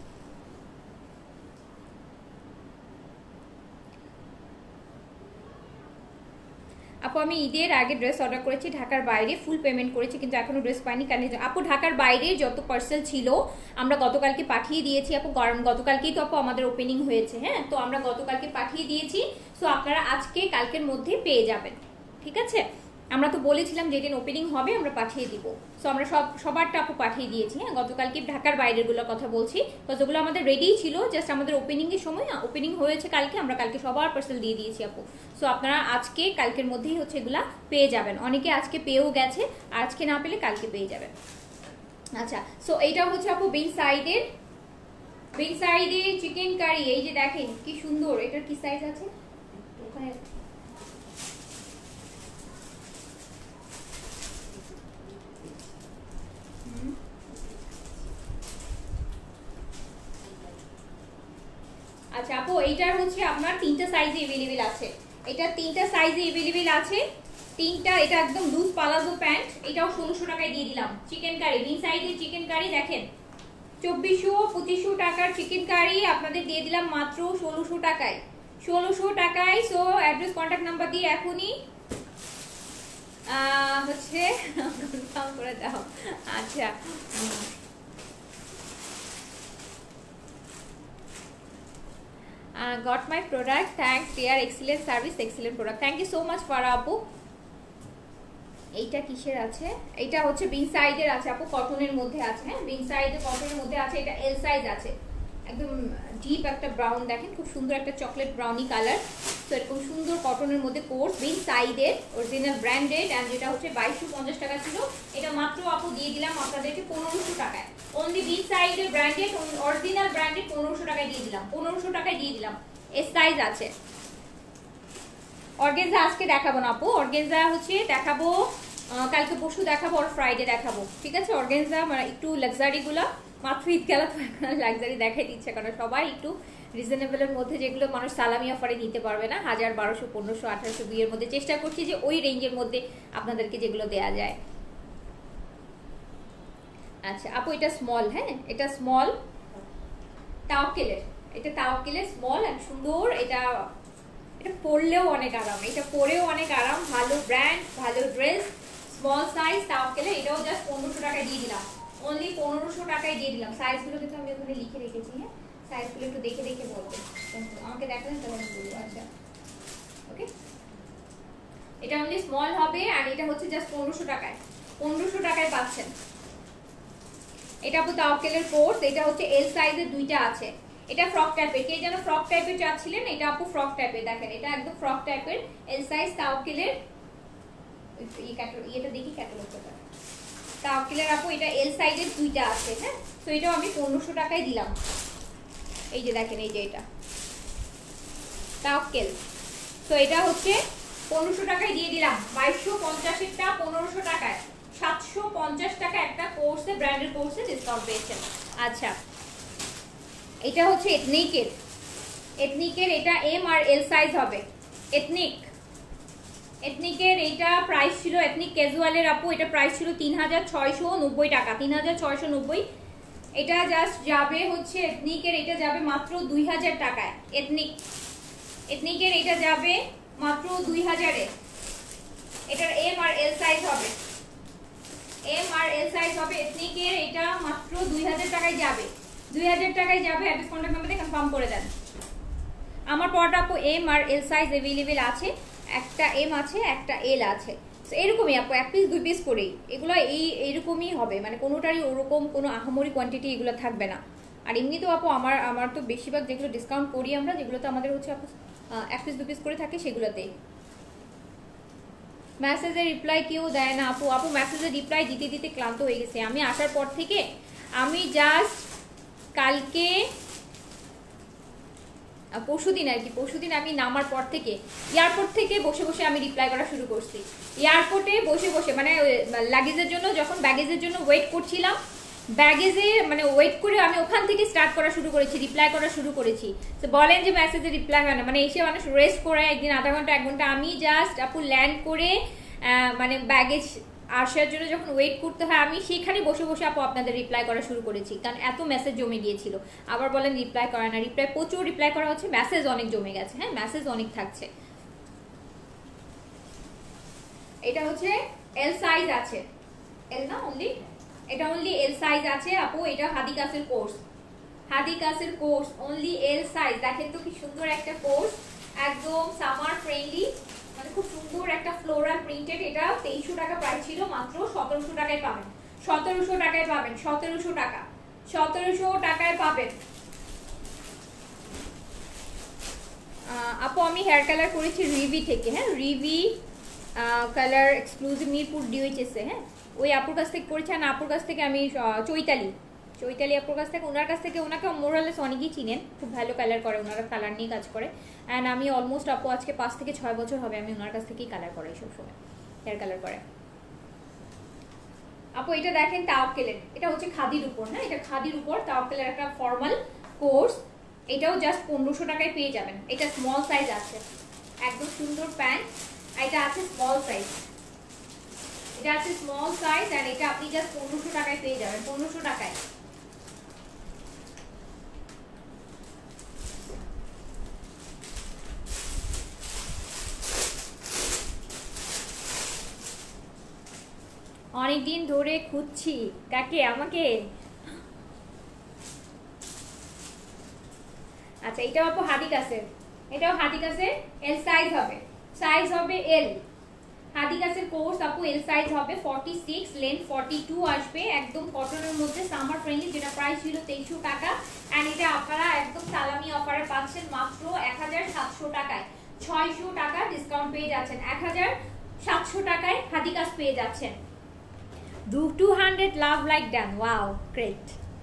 আপু আমি ঈদের আগে ড্রেস অর্ডার করেছি ঢাকার বাইরে, ফুল পেমেন্ট করেছি কিন্তু এখনো ড্রেস পাইনি কেন? আপু ঢাকার বাইরে যত পার্সেল ছিল আমরা গতকালকে পাঠিয়ে দিয়েছি আপু, কারণ গতকালকেই তো আপু আমাদের ওপেনিং হয়েছে, হ্যাঁ তো আমরা গতকালকে পাঠিয়ে দিয়েছি। সো আপনারা আজকে কালকের মধ্যে পেয়ে যাবেন, ঠিক আছে? আমরা তো বলেছিলাম যেদিন ওপেনিং হবে আমরা পাঠিয়ে দিব। সো আমরা সবারটা আপু পাঠিয়ে দিয়েছি, হ্যাঁ গতকালকে ঢাকার বাইরেরগুলোর কথা বলছি, বিকজ ওগুলো আমাদের রেডিই ছিল, জাস্ট আমাদের ওপেনিংয়ের সময়, ওপেনিং হয়েছে কালকে, আমরা কালকে সবার পার্সেল দিয়ে দিয়েছি আপু। সো আপনারা আজকে কালকের মধ্যেই হচ্ছে এগুলা পেয়ে যাবেন। অনেকে আজকে পেয়েও গেছে, আর আজকে না পেলে কালকে পেয়ে যাবেন। আচ্ছা সো এইটা হচ্ছে আপু বিন সাইডের, বিন সাইডের চিকেন কারি। এই যে দেখেন কি সুন্দর, এটার কি সাইজ আছে ওখানে, আচ্ছা আপু এইটার হচ্ছে আপনার 3টা সাইজে अवेलेबल আছে, এটা 3টা সাইজে अवेलेबल আছে, 3টা। এটা একদম লুজ পালাজো প্যান্ট, এটাও 1600 টাকায় দিয়ে দিলাম। চিকেন কারি, বিন সাইজের চিকেন কারি দেখেন 2400-2500 টাকার চিকেন কারি আপনাদের দিয়ে দিলাম মাত্র 1600 টাকায়, 1600 টাকায়। সো অ্যাড্রেস কন্টাক্ট নাম্বার দিয়ে এখনই হচ্ছে কনফার্ম করে দাও। আচ্ছা got my product, thanks dear, excellent service, excellent product, thank you so much Farah আপু। এইটা কিসের আছে? এটা হচ্ছে বিন সাইজের আছে আপু, কটনের মধ্যে আছে, হ্যাঁ বিন সাইজের কটনের মধ্যে আছে, এটা এল সাইজ আছে, একদম ডিপ একটা ব্রাউন, দেখেন খুব সুন্দর একটা চকলেট ব্রাউনি কালার। তো এরকম সুন্দর কটনের মধ্যে কোর্স, বিন সাইডের অরিজিনাল ব্র্যান্ডেড, এন্ড যেটা হচ্ছে 2250 টাকা ছিল, এটা মাত্র আপু দিয়ে দিলাম আপনাদেরকে 1500 টাকায়। অনলি বিন সাইডের ব্র্যান্ডেড অরিজিনাল ব্র্যান্ডেড 1500 টাকায় দিয়ে দিলাম, 1500 টাকায় দিয়ে দিলাম। এস সাইজ আছে। অর্গেনজা আজকে দেখাবো না আপু, অর্গেনজা হচ্ছে দেখাবো কালকে পরশু দেখাবো, আর ফ্রাইডে দেখাবো, ঠিক আছে? অর্গেনজা মানে একটু লাক্সারি গুলা, মাত্র ঈদ গেল তো এখন লাক্সারি দেখাই দিচ্ছে, কারণ সবাই একটু রিজনেবলের মধ্যে, যেগুলো মানুষ সালামি অফারে নিতে পারবে না, 1000, 1200, 1500, 1800, 2 এর মধ্যে চেষ্টা করছি যে ওই রেঞ্জের মধ্যে আপনাদেরকে যেগুলো দেয়া যায়। আচ্ছা আপু এটা স্মল, হ্যাঁ এটা স্মল তাওয়াক্কেলের, এটা তাওয়াক্কেলের স্মল এন্ড সুন্দর, এটা পরলেও অনেক আরাম, এটা পরেও অনেক আরাম, ভালো ব্র্যান্ড, ভালো ড্রেস, স্মল সাইজ তাওয়াক্কেলের। এটাও জাস্ট 1500 টাকায় দিয়ে দিলাম, অনলি 1500 টাকায় দিয়ে দিলাম। সাইজগুলো কিন্তু আমি ওখানে লিখে রেখেছি, হ্যাঁ সাইজগুলো একটু দেখে দেখে বলবেন, আমাকে দেখালেন তাহলে আমি বলবো। আচ্ছা ওকে, এটা অনলি স্মল হবে, আর এটা হচ্ছে জাস্ট 1500 টাকায়, 1500 টাকায় পাচ্ছেন। এটা আপু তাওয়াক্কেলের কোর্স, এটা হচ্ছে এল সাইজের 2টা আছে, এটা ফ্রক টাইপের, কে যেন ফ্রক টাইপের চাচ্ছিলেন, এটা আপু ফ্রক টাইপের, দেখেন এটা একদম ফ্রক টাইপের, এল সাইজ তাওয়াক্কেলের। এটা দেখি ক্যাটালগটা, তাওয়াক্কেলের আপু এটা এল সাইজের 2টা আছে, হ্যাঁ তো এটাও আমি 1500 টাকায় দিলাম। এই যে দেখেন, এই যে এটা তাওয়াক্কেল, তো এটা হচ্ছে 1500 টাকায় দিয়ে দিলাম। 2250 এরটা 1500 টাকায়, 750 টাকা একটা কোর্সে, ব্র্যান্ডের কোর্সে ডিসকাউন্ট পেয়েছেন। আচ্ছা এটা হচ্ছে এথনিকের, এথনিকের এটা এম আর এল সাইজ হবে, এথনিক এথনিকের এইটা প্রাইস ছিল, এথনিক ক্যাজুয়ালের আপু এটা প্রাইস ছিল 3690 টাকা, 3690। এটা জাস্ট যাবে হচ্ছে এথনিকের, এটা যাবে মাত্র 2000 টাকায়। এথনিকের এটা যাবে মাত্র 2000-এ। এটার এম আর এল সাইজ হবে, এম আর এল সাইজ হবে এথনিকের। এটা মাত্র 2000 টাকায় যাবে, 2000 টাকায় যাবে। অ্যাড্রেস কন্ট্যাক্ট নাম্বার দিয়ে কনফার্ম করে দেন। আমার পরটা আপু এম আর এল সাইজ অ্যাভেলেবেল আছে, একটা এম আছে একটা এল আছে। এরকমই আপু, 1 পিস 2 পিস করেই এগুলো এইরকমই হবে, মানে কোনোটারই ওরকম কোনো আহামরি কোয়ান্টিটি এগুলো থাকবে না। আর এমনি তো আপু আমার তো বেশিরভাগ যেগুলো ডিসকাউন্ট করি আমরা, যেগুলোতে আমাদের হচ্ছে আপু 1 পিস 2 পিস করে থাকে সেগুলোতেই। মেসেজের রিপ্লাই কেউ দেয় না আপু। আপু মেসেজের রিপ্লাই দিতে দিতে ক্লান্ত হয়ে গেছে। আমি আসার পর থেকে আমি জাস্ট কালকে পরশুদিন আর কি, পরশুদিন আমি নামার পর থেকে এয়ারপোর্ট থেকে বসে বসে আমি রিপ্লাই করা শুরু করছি। এয়ারপোর্টে বসে বসে মানে লাগেজের জন্য, যখন ব্যাগেজের জন্য ওয়েট করছিলাম, ব্যাগেজে মানে ওয়েট করে আমি ওখান থেকে স্টার্ট করা শুরু করেছি, রিপ্লাই করা শুরু করেছি। তো বলেন যে মেসেজে রিপ্লাই হয় না, মানে এসে মানুষ রেস্ট করে একদিন আধা ঘন্টা 1 ঘন্টা, আমি জাস্ট আপু ল্যান্ড করে মানে ব্যাগেজ আসার জন্য যখন ওয়েট করতে হয়, আমি সেখানে বসে বসে আপু আপনাদের রিপ্লাই করা শুরু করেছি, কারণ এত মেসেজ জমে গিয়েছিল। আবার বলেন রিপ্লাই করে না, রিপ্লাই প্রচুর রিপ্লাই করা হচ্ছে, মেসেজ অনেক জমে গেছে। হ্যাঁ, মেসেজ অনেক থাকছে। এটা হচ্ছে এল সাইজ আছে, এল না অনলি, এটা অনলি এল সাইজ আছে আপু। এটা হাদিকাসের কোর্স, হাদিকাসের কোর্স অনলি এল সাইজ। দেখেন তো কি সুন্দর একটা কোর্স, একদম সামার ফ্রেন্ডলি, মানে খুব সুন্দর একটা ফ্লোরাল প্রিন্টেড। এটা 2300 টাকা প্রাইস ছিল, মাত্র 1700 টাকায় পাবেন, 1700 টাকায় পাবেন, 1700 টাকা, 1700 টাকায় পাবেন। আপু আমি হেয়ার কালার করেছি রিভি থেকে। হ্যাঁ, রিভি কালার এক্সক্লুসিভ মিরপুর ডিওএইচএসে। হ্যাঁ, ওই আপুর কাছ থেকে করেছি। আর আপুর কাছ থেকে আমি চৈতালি আপুর কাছ থেকে, ওনার কাছ থেকে, ওনাকে মোরালেস অনেকেই চিনেন, খুব ভালো কালার করে, ওনারা কালার নিয়ে কাজ করে। অ্যান্ড আমি অলমোস্ট আপু আজকে 5 থেকে 6 বছর হবে আমি ওনার কাছ থেকেই কালার করাই, সবসময় হেয়ার কালার করে। আপু এটা দেখেন তাওয়াক্কেলের, এটা হচ্ছে খাদির উপর। হ্যাঁ, এটা খাদির উপর তাওয়াক্কেলের একটা ফর্মাল কোর্স। এটাও জাস্ট 1500 টাকায় পেয়ে যাবেন। এটা স্মল সাইজ আছে, একদম সুন্দর প্যান্ট। এটা আছে স্মল সাইজ, এটা আছে স্মল সাইজ। আর এটা আপনি জাস্ট 1500 টাকায় পেয়ে যাবেন, 1500 টাকায়। অনেকদিন ধরে খুঁজছি, কাকে? আমাকে? আচ্ছা, এটাও আপু হাদিকাসের, এটাও হাদিকাসের এল সাইজ হবে, সাইজ হবে এল। হাদিকাসের কোর্স আপু এল সাইজ হবে 46, লেন্থ 42 আসবে, একদম কটনের মধ্যে, সামার ফ্রেন্ডলি। যেটা প্রাইস ছিল 2300 টাকা, এন্ড এটা আপনারা একদম সালামি অফারে পাচ্ছেন মাত্র 1700 টাকায়। 600 টাকা ডিসকাউন্ট পেয়ে যাচ্ছেন, 1700 টাকায় হাদিকাস পেয়ে যাচ্ছেন। 200 love like done, wow great.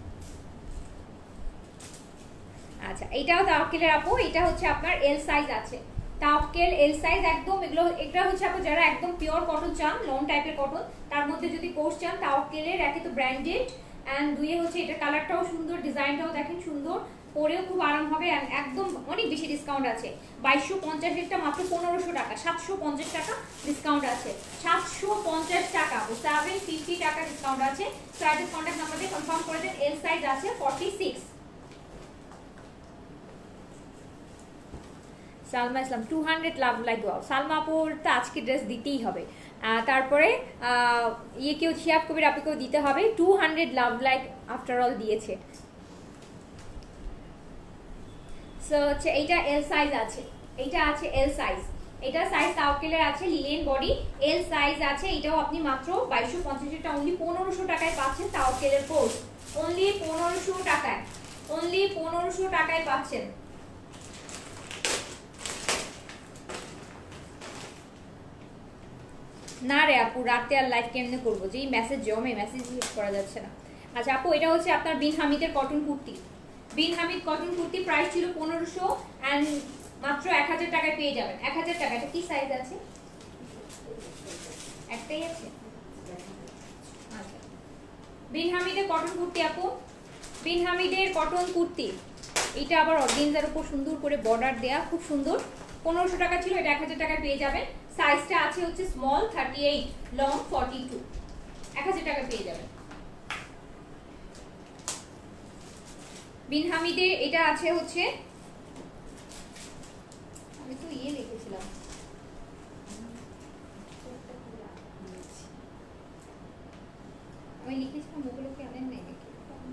আচ্ছা, এটাও তাওয়াক্কেলের আপু, এটা হচ্ছে আপনার এল সাইজ আছে, তাওয়াক্কেল এল সাইজ একদম। এটা হচ্ছে আপু যারা একদম পিওর কটন চান, লং টাইপের কটন, তার মধ্যে যদি কোর্স চান, তাওয়াক্কেলের একে তো ব্র্যান্ডেড, এন্ড দুইয়ে হচ্ছে এটা কালারটাও সুন্দর, ডিজাইনটাও দেখেন সুন্দর, পরেও খুব আরাম হবে। একদম অনেক বেশি ডিসকাউন্ট আছে, 2250 এরটা মাত্র 1500 টাকা, 750 টাকা ডিসকাউন্ট আছে, 750 টাকা, 750 টাকা ডিসকাউন্ট আছে। সাইডের কন্ট্যাক্ট নাম্বার দিয়ে কনফার্ম করে দেন। এল সাইজ আছে 46। Salma Islam 200 love like, wow. Salma আপুর তো আজকে ড্রেস দিতেই হবে। তারপরে কেউ শিয়াব কবির আপুকেও দিতে হবে। 200 লাভ লাইক আফটার অল দিয়েছে। সো হচ্ছে এইটা এল সাইজ আছে, এইটা আছে এল সাইজ, এটা সাইজ তাওয়াক্কেলের আছে, লিলেন বডি, এল সাইজ আছে। এটাও আপনি মাত্র 2250 টা অনলি 1500 টাকায় পাচ্ছেন। তাওয়াক্কেলের কোর্স অনলি 1500 টাকায়, অনলি 1500 টাকায় পাচ্ছেন। না রে আপু, রাতে আর লাইভ কেমনে করবো, যেই মেসেজ জমে, মেসেজ ইউজ করা যাচ্ছে না। আচ্ছা আপু, এটা হচ্ছে আপনার বিন হামিদের cotton kurti, Bin Hamid cotton kurti, price ছিল 1500 এন্ড মাত্র 1000 টাকায় পেয়ে যাবেন, 1000 টাকা। এটা কি সাইজ আছে? একটাই আছে। আচ্ছা, বিন হামিদের কটন কুর্তি আপু, বিন হামিদের কটন কুর্তি, এটা আবার অর্গেনজার উপর সুন্দর করে বর্ডার দেয়া, খুব সুন্দর। 1500 টাকা ছিল, এটা 1000 টাকায় পেয়ে যাবেন। সাইজটা আছে হচ্ছে স্মল 38, লং 42, 1000 টাকা পেয়ে যাবেন। বিন হামিদের এটা আছে হচ্ছে, আমি তো লিখেছিলাম, আমি লিখেছিলাম ওগুলোকে আনেন নাই নাকি?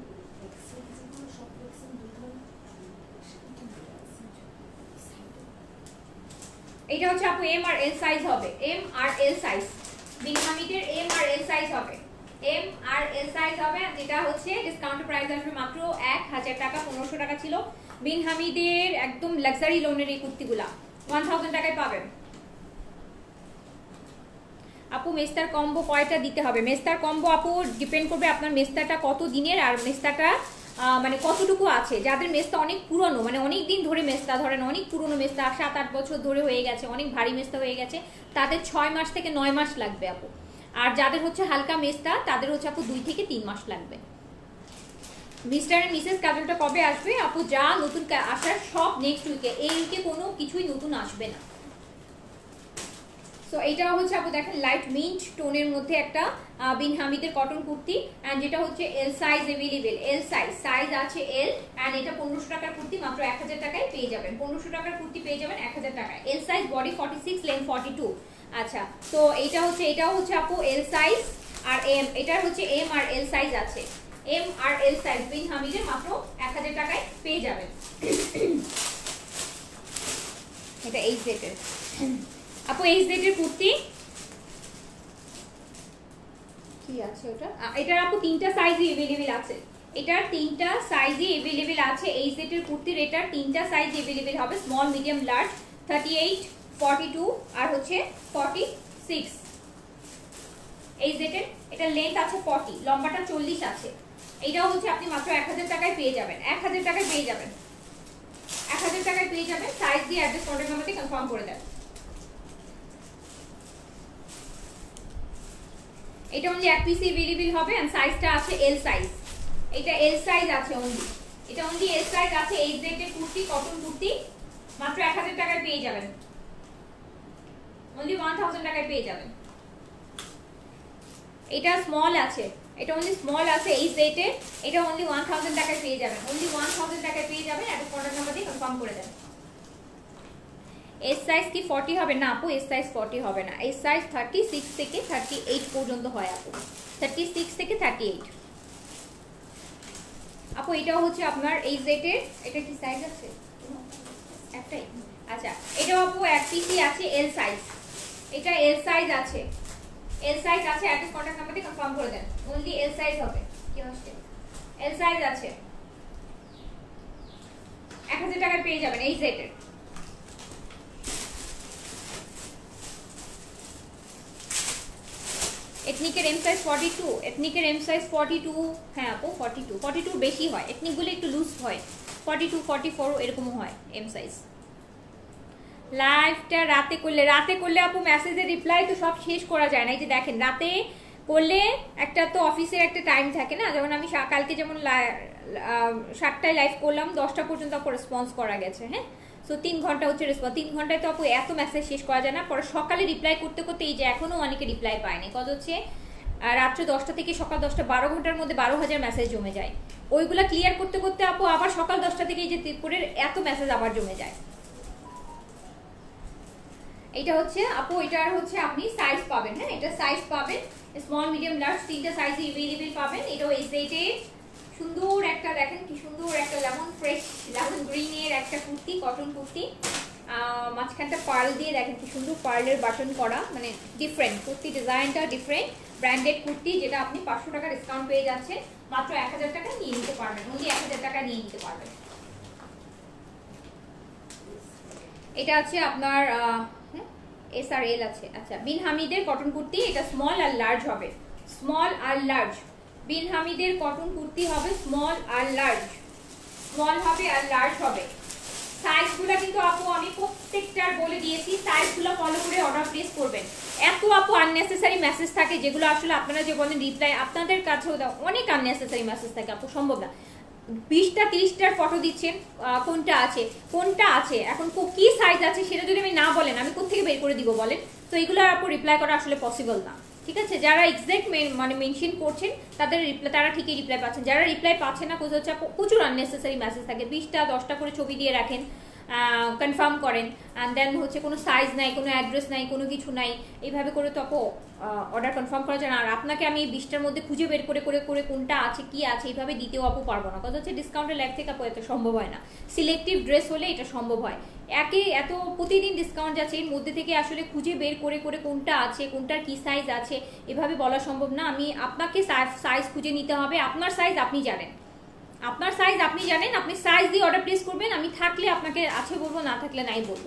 এটা হচ্ছে আপু এম আর এল সাইজ হবে, এম আর এল সাইজ, বিন হামিদের এম আর এল সাইজ হবে, এম আর এল সাইজ হবে, যেটা হচ্ছে ডিসকাউন্ট প্রাইস আসবে মাত্র 1000 টাকা, 1500 টাকা ছিল। বিন হামিদের একদম লাক্সারি লোনের এই কুর্তিগুলা 1000 টাকায় পাবেন। আপু মেস্তার কম্বো কয়টা দিতে হবে? মেস্তার কম্বো আপু ডিপেন্ড করবে আপনার মেস্তাটা কত দিনের আর মেস্তাটা মানে কতটুকু আছে। যাদের মেস্তা অনেক পুরনো, মানে অনেক দিন ধরে মেস্তা, ধরেন অনেক পুরনো মেস্তা 7-8 বছর ধরে হয়ে গেছে, অনেক ভারী মেস্তা হয়ে গেছে, তাদের 6 মাস থেকে 9 মাস লাগবে আপু। আর যাদের হচ্ছে হালকা মেস্তা তাদের হচ্ছে আপু 2 থেকে 3 মাস লাগবে। মিস্টার এন্ড মিসেস কাজলটা কবে আসবে আপু? যা নতুন আসার সব নেক্সট উইকে, এই উইকে কোনো কিছুই নতুন আসবে না। সো এইটা হচ্ছে আপু দেখেন লাইট মিন্ট টোনের মধ্যে একটা বিন হামিদের কটন কুর্তি, এন্ড যেটা হচ্ছে L size available, L size আছে এল, এন্ড এটা 1500 টাকার কুর্তি মাত্র 1000 টাকায় পেয়ে যাবেন। 1500 টাকার কুর্তি পেয়ে যাবেন 1000 টাকায়। L size, body 46, length 42। আচ্ছা, তো এটাও হচ্ছে আপু এল সাইজ আর এম, এটার হচ্ছে এম আর এল সাইজ আছে, এম আর এল সাইজ বিন হামিদের মাত্র 1000 টাকায় পেয়ে যাবেন। এটা এই সেটের আপু, এই সেটের কুর্তি কি আছে ওটা, এটার আপু 3টা সাইজই अवेलेबल আছে, এটার 3টা সাইজই अवेलेबल আছে। এই সেটের কুর্তির এটার 3টা সাইজ अवेलेबल হবে, স্মল, মিডিয়াম, লার্জ, 38, 42 আর হচ্ছে 46। এই সেটের এটা লেন্থ আছে 40, লম্বাটা 40 আছে। এটাও হচ্ছে আপনি মাত্র 1000 টাকায় পেয়ে যাবেন, 1000 টাকায় পেয়ে যাবেন, 1000 টাকায় পেয়ে যাবেন। সাইজ দিয়ে অ্যাড্রেস কন্টাক্ট নাম্বারে কনফার্ম করে দেন। এটা অনলি এক পিসে अवेलेबल হবে, এন্ড সাইজটা আছে এল সাইজ, এটা এল সাইজ আছে অনলি, এটা অনলি এল সাইজ আছে। এই সেটের কুর্তি, কটন কুর্তি মাত্র 1000 টাকায় পেয়ে যাবেন, অনলি 1000 টাকায় পেয়ে যাবেন। এটা স্মল আছে, এটা অনলি স্মল আছে এই সেটে, এটা অনলি 1000 টাকায় পেয়ে যাবেন, অনলি 1000 টাকায় পেয়ে যাবেন। অ্যাড্রেস কন্টাক্ট নাম্বার দিয়ে কনফার্ম করে দেন। এস সাইজ কি 40 হবে? না আপু, এস সাইজ 40 হবে না, এস সাইজ 36 থেকে 38 পর্যন্ত হয় আপু, 36 থেকে 38। আপু এটাও হচ্ছে আপনার এই সেটের, এটা কি সাইজ আছে একটাই? আচ্ছা, এটাও আপু এক পিসই আছে এল সাইজ, এটা এল সাইজ আছে, এল সাইজ আছে। অ্যাড্রেস কন্টাক্ট নাম্বার দিয়ে কনফার্ম করে দেন, অনলি এল সাইজ হবে। কি হচ্ছে? এল সাইজ আছে, 1000 টাকায় পেয়ে যাবেন এই সেটের। এথনিকের এম সাইজ 42, এথনিকের এম সাইজ 42, হ্যাঁ আপু 42 বেশি হয়, এথনিকগুলো একটু লুজ হয়, 42, 44 এরকমও হয় এম সাইজ। লাইভটা রাতে করলে আপু মেসেজের রিপ্লাই তো সব শেষ করা যায় না। এই যে দেখেন, রাতে করলে একটা তো অফিসের একটা টাইম থাকে না, যেমন আমি কালকে যেমন 7টায় লাইভ করলাম, 10টা পর্যন্ত আপু রেসপন্স করা গেছে। হ্যাঁ, সো 3 ঘন্টা হচ্ছে রেসপন্স, 3 ঘন্টায় তো আপু এত মেসেজ শেষ করা যায় না। পরে সকালে রিপ্লাই করতে করতে এই যে এখনো অনেকে রিপ্লাই পায়নি, কত হচ্ছে রাত্রে 10টা থেকে সকাল 10টা, 12 ঘন্টার মধ্যে 12,000 মেসেজ জমে যায়। ওইগুলা ক্লিয়ার করতে করতে আপু আবার সকাল 10টা থেকে এই যে ত্রিপুরের এত মেসেজ আবার জমে যায়। এটা হচ্ছে আপু, এটার হচ্ছে আপনি সাইজ পাবেন, হ্যাঁ এটা সাইজ পাবেন স্মল, মিডিয়াম, লার্জ, 3টা সাইজে अवेलेबल পাবেন। এটাও এই সেটে সুন্দর একটা, দেখেন কি সুন্দর একটা লেমন ফ্রেশ লেমন গ্রিনের একটা কুর্তি, কটন কুর্তি, মাঝখানটা পার্ল দিয়ে দেখেন কি সুন্দর পার্লের বাটন করা, মানে ডিফারেন্ট কুর্তি, ডিজাইনটা ডিফারেন্ট, ব্র্যান্ডেড কুর্তি, যেটা আপনি 500 টাকা ডিসকাউন্ট পেয়ে যাচ্ছেন, মাত্র 1000 টাকা নিয়ে নিতে পারবেন, অনলি 1000 টাকা নিয়ে নিতে পারবেন। এটা আছে আপনার এস আর এল আছে। আচ্ছা, বিন হামিদের কটন কুর্তি, এটা স্মল আর লার্জ হবে, স্মল আর লার্জ, বিন হামিদের কটন কুর্তি হবে স্মল আর লার্জ, স্মল হবে আর লার্জ হবে। সাইজগুলো কিন্তু আপু আমি প্রত্যেকটার বলে দিয়েছি, সাইজগুলো ফলো করে অর্ডার প্লেস করবেন। এত আপু আননেসেসারি মেসেজ থাকে যেগুলো আসলে আপনারা যে বলেন রিপ্লাই, আপনাদের কাছেও অনেক আননেসেসারি মেসেজ থাকে আপু, সম্ভব না। 20টা 30টার ফটো দিচ্ছেন, কোনটা আছে এখন কি সাইজ আছে সেটা যদি আমি না বলেন আমি কোত্থেকে বের করে দিব বলেন? তো এগুলো আপু রিপ্লাই করা আসলে পসিবল না, ঠিক আছে? যারা এক্সাক্ট মানে মেনশন করছেন তাদের রিপ্লাই, তারা ঠিকই রিপ্লাই পাচ্ছেন। যারা রিপ্লাই পাচ্ছে না, কোথাও হচ্ছে প্রচুর আননেসেসারি মেসেজ থাকে, 20টা 10টা করে ছবি দিয়ে রাখেন, কনফার্ম করেন, অ্যান্ড দেন হচ্ছে কোনো সাইজ নাই, কোনো অ্যাড্রেস নাই, কোনো কিছু নাই, এইভাবে করে তো আপু অর্ডার কনফার্ম করা যায় না। আর আপনাকে আমি 20টার মধ্যে খুঁজে বের করে করে করে কোনটা আছে কি আছে এইভাবে দিতেও আপু পারবো না, কথা হচ্ছে ডিসকাউন্টের ল্যাগ থেকে আপু এত সম্ভব হয় না। সিলেক্টিভ ড্রেস হলে এটা সম্ভব হয়। এত প্রতিদিন ডিসকাউন্ট যাচ্ছে, এর মধ্যে থেকে আসলে খুঁজে বের করে করে কোনটা আছে, কোনটার কি সাইজ আছে এভাবে বলা সম্ভব না। আমি আপনাকে সাইজ খুঁজে নিতে হবে, আপনার সাইজ আপনি জানেন, আপনার সাইজ আপনি জানেন, আপনি সাইজ দিয়ে অর্ডার প্লেস করবেন। আমি থাকলে আপনাকে আছে বলবো, না থাকলে নাই বলবো।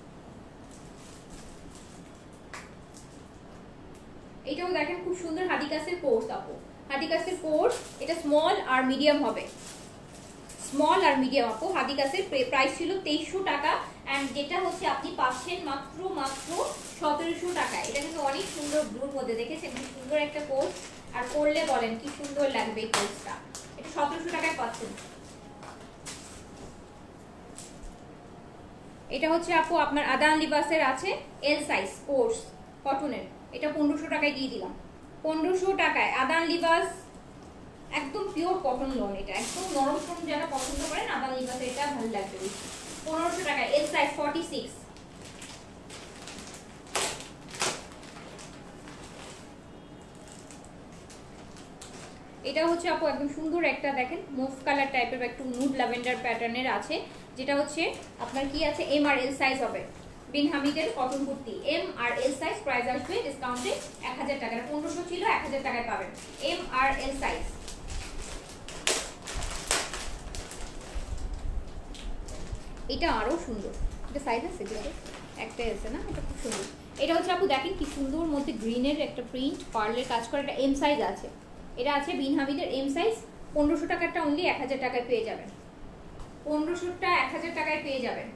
এটাও দেখেন খুব সুন্দর হাদিকাসের কোর্স আপু, হাদিকাসের কোর্স, এটা স্মল আর মিডিয়াম হবে, স্মল আর মিডিয়াম আপু। হাদিকাসের প্রাইস ছিল 2300 টাকা, এন্ড যেটা হচ্ছে আপনি পাচ্ছেন মাত্র 1700 টাকা। এটা কিন্তু অনেক সুন্দর ব্লুর মধ্যে, দেখেছেন কি সুন্দর একটা কোর্স, আর পরলে বলেন কি সুন্দর লাগবে এই কোর্সটা। এটা 1700 টাকায় পাচ্ছেন। এটা হচ্ছে আপু আপনার আদান লিবাসের আছে এল সাইজ কোর্স কটনের, এটা 1500 টাকায় দিয়ে দিলাম, 1500 টাকায় আদান লিবাস, একদম পিওর কটন লন, এটা একদম নরম ফর্ম, যারা পছন্দ করেন আদান লিবাস এটা ভালো লাগবে। 1500 টাকায় এল সাইজ 46। এটা হচ্ছে আপু একদম সুন্দর একটা দেখেন মুভ কালার টাইপের, একটু নুড ল্যাভেন্ডার প্যাটার্নের আছে, যেটা হচ্ছে আপনার কি আছে এম আর এল সাইজ হবে। বিন হামিদের কটন কুর্তি এম আর এল সাইজ, প্রাইস আসবে ডিসকাউন্টে 1000 টাকা, 1500 ছিল 1000 টাকায় পাবেন এম আর এল সাইজ। এটা আরো সুন্দর, এটা সাইজ আছে কিন্তু একটাই আছে না, এটা খুব সুন্দর। এটা হচ্ছে আপু দেখেন কি সুন্দর মধ্যে গ্রিনের একটা প্রিন্ট, পার্লের কাজ করা, এটা এম সাইজ আছে, এটা আছে বিন হামিদের এম সাইজ। 1500 টাকাটা অনলি 1000 টাকায় পেয়ে যাবেন, 1500টা 1000 টাকায় পেয়ে যাবেন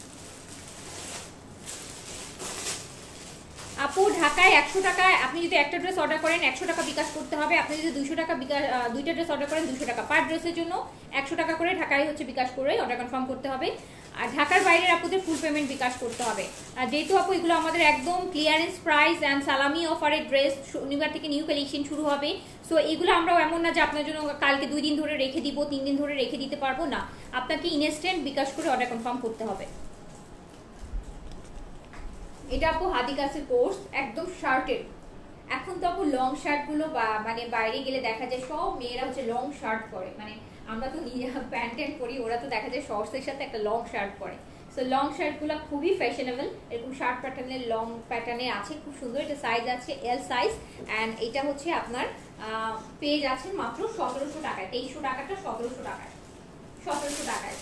আপু। ঢাকায় 100 টাকায় আপনি যদি একটা ড্রেস অর্ডার করেন 100 টাকা বিকাশ করতে হবে। আপনি যদি 200 টাকা দুইটা ড্রেস অর্ডার করেন 200 টাকা, পার ড্রেসের জন্য 100 টাকা করে ঢাকায় হচ্ছে বিকাশ করে অর্ডার কনফার্ম করতে হবে। আর ঢাকার বাইরের আপুদের ফুল পেমেন্ট বিকাশ করতে হবে। আর যেহেতু আপু এগুলো আমাদের একদম ক্লিয়ারেন্স প্রাইস অ্যান্ড সালামি অফারের ড্রেস, শনিবার থেকে নিউ কালেকশন শুরু হবে। সো এগুলো আমরাও এমন না যে আপনার জন্য কালকে 2 দিন ধরে রেখে দিব, 3 দিন ধরে রেখে দিতে পারবো না, আপনাকে ইনস্ট্যান্ট বিকাশ করে অর্ডার কনফার্ম করতে হবে। এটা আপু হাদিকাসের কোর্স, একদম শার্টের। এখন তো আপু লং শার্ট গুলো মানে বাইরে গেলে দেখা যায় সব মেয়েরা হচ্ছে লং শার্ট পরে, মানে আমরা তো নিজে প্যান্ট পরি, ওরা তো দেখা যায় শর্টসের সাথে একটা লং শার্ট পরে। সো লং শার্ট গুলো খুবই ফ্যাশনেবল, এরকম শার্ট প্যাটার্নের লং প্যাটার্নে আছে, খুব সুন্দর। এটা সাইজ আছে এল সাইজ, অ্যান্ড এটা হচ্ছে আপনার পেজ আছে মাত্র 1700 টাকায়, 2300 টাকাটা 1700 টাকায়, 1700 টাকায়।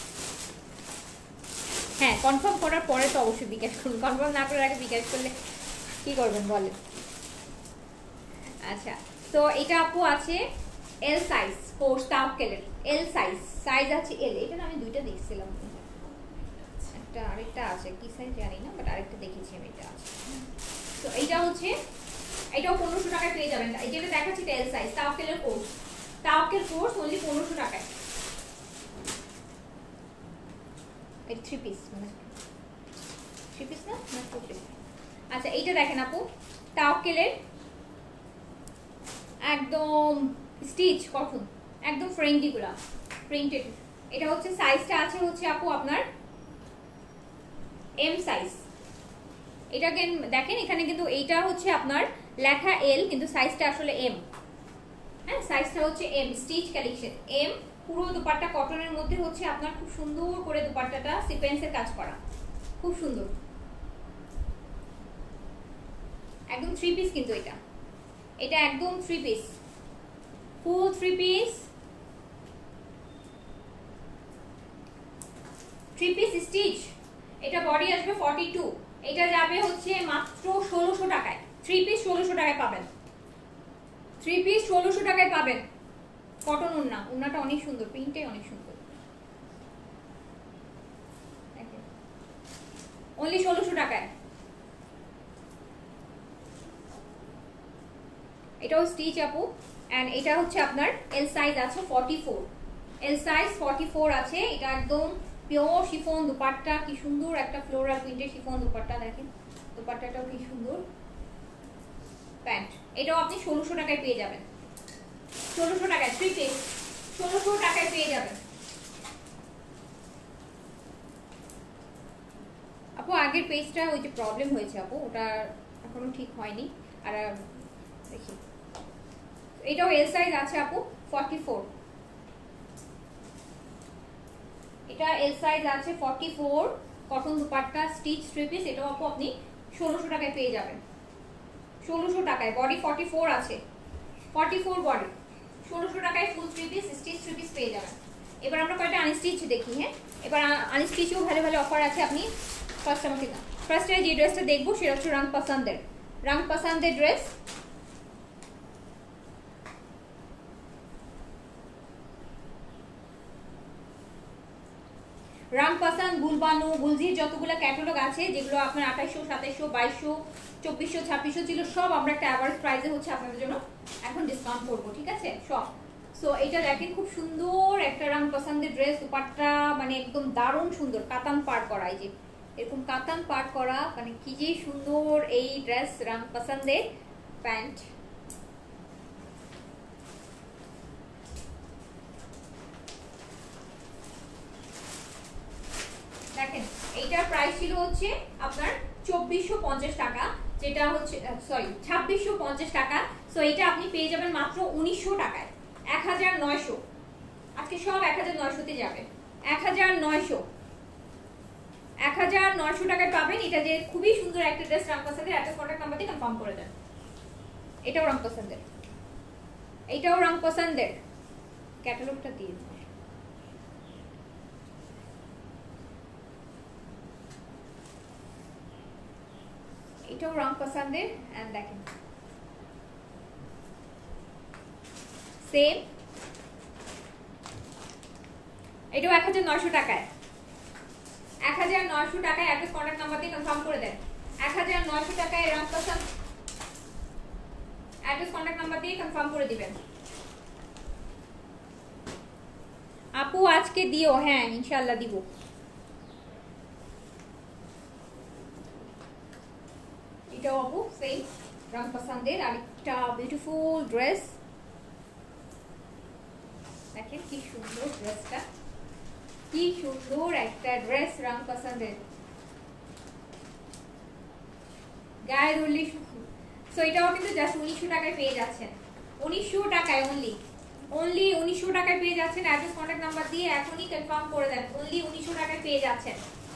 হ্যাঁ, কনফার্ম করার পরে তো অবশ্যই বিকাশ করুন, কনফার্ম না করার আগে বিকাশ করলে কি করবেন বলেন। আচ্ছা, তো এটা আপু আছে এল সাইজ কোর্স তাওয়াক্কেলের, এল সাইজ, সাইজ আছে এল। এটা না আমি দুইটা দেখছিলাম, একটা আরেকটা আছে কি সাইজ জানি না, বাট আরেকটা দেখেছি আমি, এটা আছে। তো এইটা হচ্ছে, এটাও 1500 টাকায় পেয়ে যাবেন। এই যেটা দেখাচ্ছি এটা এল সাইজ তাওয়াক্কেলের কোর্স, তাওয়াক্কেল কোর্স অনলি 1500 টাকায়। এটা 3 পিস, মানে 3 পিস না 4 পিস। আচ্ছা, এইটা দেখেন আপু তাওয়াক্কেলের একদম স্টিচ কটন, একদম ফ্রেন্ডলি গুলা প্রিন্টেড। এটা হচ্ছে সাইজটা আছে হচ্ছে আপু আপনার এম সাইজ। এটা দেখেন এখানে কিন্তু এইটা হচ্ছে আপনার লেখা এল, কিন্তু সাইজটা আসলে এম। হ্যাঁ, সাইজটা হচ্ছে এম, স্টিচ কালেকশন এম। পুরো দুপাট্টা কটনের মধ্যে হচ্ছে আপনার খুব সুন্দর করে দুপাট্টাটা সিকোয়েন্সের কাজ করা, খুব সুন্দর, একদম 3 পিস কিন্তু এটা, এটা একদম 3 piece, full 3 piece, 3 piece stitch. এটা বডি আসবে 42, এটা যাবে হচ্ছে মাত্র 1600 টাকায়। 3 পিস 1600 টাকায় পাবেন, 3 পিস 1600 টাকায় পাবেন। কটন ওড়না, ওড়নাটা অনেক সুন্দর, প্রিন্টে অনেক সুন্দর, অনলি 1600 টাকায়। এটাও স্টিচ আপু, এন্ড এটা হচ্ছে আপনার এল সাইজ আছে 44, এল সাইজ 44 আছে। এটা একদম পিওর শিফন দুপাট্টা, কি সুন্দর একটা ফ্লোরাল প্রিন্টের শিফন দুপাট্টা, দেখেন দোপাট্টাটাও কি সুন্দর, প্যান্ট এটাও আপনি 1600 টাকায় পেয়ে যাবেন। 1600 টাকায় 3 পিস 1600 টাকায় পেয়ে যাবেন। আপু আগের পেজটা ওই যে প্রবলেম হয়েছে আপু, ওটা এখনো ঠিক হয়নি। আর দেখি এটাও এল সাইজ আছে আপু 44, এটা এল সাইজ আছে 44, কটন দুপাট্টা স্টিচ 3 পিস, এটাও আপু আপনি 1600 টাকায় পেয়ে যাবেন। 1600 টাকায় বডি 44 আছে, 44 বডি, 1600 টাকায় ফুল 3 পিস স্টিচ 3 পিস পেয়ে যাবেন। এবার আমরা কয়টা আনস্টিচ দেখি। হ্যাঁ, এবার আনস্টিচেও ভালো ভালো অফার আছে। আপনি ফার্স্ট আমাকে না, ফার্স্টে যে ড্রেসটা দেখবো সেটা হচ্ছে রং পছন্দের ড্রেস। রং পছন্দ, গুলবানু, গুলজির যতগুলো ক্যাটালগ আছে, যেগুলো আপনার 2800, 2700, 2200, 2400, 2600 ছিল, সব আমরা একটা অ্যাভারেজ প্রাইসে হচ্ছে আপনাদের জন্য এখন ডিসকাউন্ট করবো, ঠিক আছে সব। সো এটা দেখেন খুব সুন্দর একটা রং পছন্দের ড্রেস, দুপাট্টা মানে একদম দারুণ সুন্দর, কাতান পার করা, এই যে এরকম কাতান পার করা, মানে কি যে সুন্দর এই ড্রেস। রং পছন্দের প্যান্ট, দেখেন এইটার প্রাইস ছিল হচ্ছে আপনার 2450 টাকা, যেটা হচ্ছে সরি 2650 টাকা। সো এটা আপনি পেয়ে যাবেন মাত্র 1900 টাকায়, 1900। আজকে সব 1900 তে যাবে, 1900 টাকায় পাবেন। এটা যে খুবই সুন্দর একটা ড্রেস, রং পছন্দের, একটা কন্টাক্ট নাম্বার দিয়ে কনফার্ম করে দেন। এটাও রং পছন্দের, এইটাও রং পছন্দের, ক্যাটালগটা দিয়ে দিন। এটাও রং পছন্দের, এন্ড দেখেন সেম, এটাও 1900 টাকায়, 1900 টাকায়। অ্যাড্রেস কন্টাক্ট নাম্বার দিয়ে কনফার্ম করে দেন। 1900 টাকায় রং পছন্দ, অ্যাড্রেস কন্টাক্ট নাম্বার দিয়ে কনফার্ম করে দিবেন। আপু আজকে দিও, হ্যাঁ ইনশাআল্লাহ দিব। এটাও আপু সেম রং পছন্দের, আরেকটা বিউটিফুল ড্রেস, দেখেন কি সুন্দর ড্রেসটা, কি সুন্দর একটা ড্রেস, রং পছন্দের, গায়ে ধরলি। সো এটাও কিন্তু জাস্ট 1900 টাকায় পেয়ে যাচ্ছেন, 1900 টাকায় অনলি 1900 টাকায় পেয়ে যাচ্ছেন। অ্যাড্রেস কন্টাক্ট নাম্বার দিয়ে এখনই কনফার্ম করে দেন, অনলি 1900 টাকায় পেয়ে যাচ্ছেন।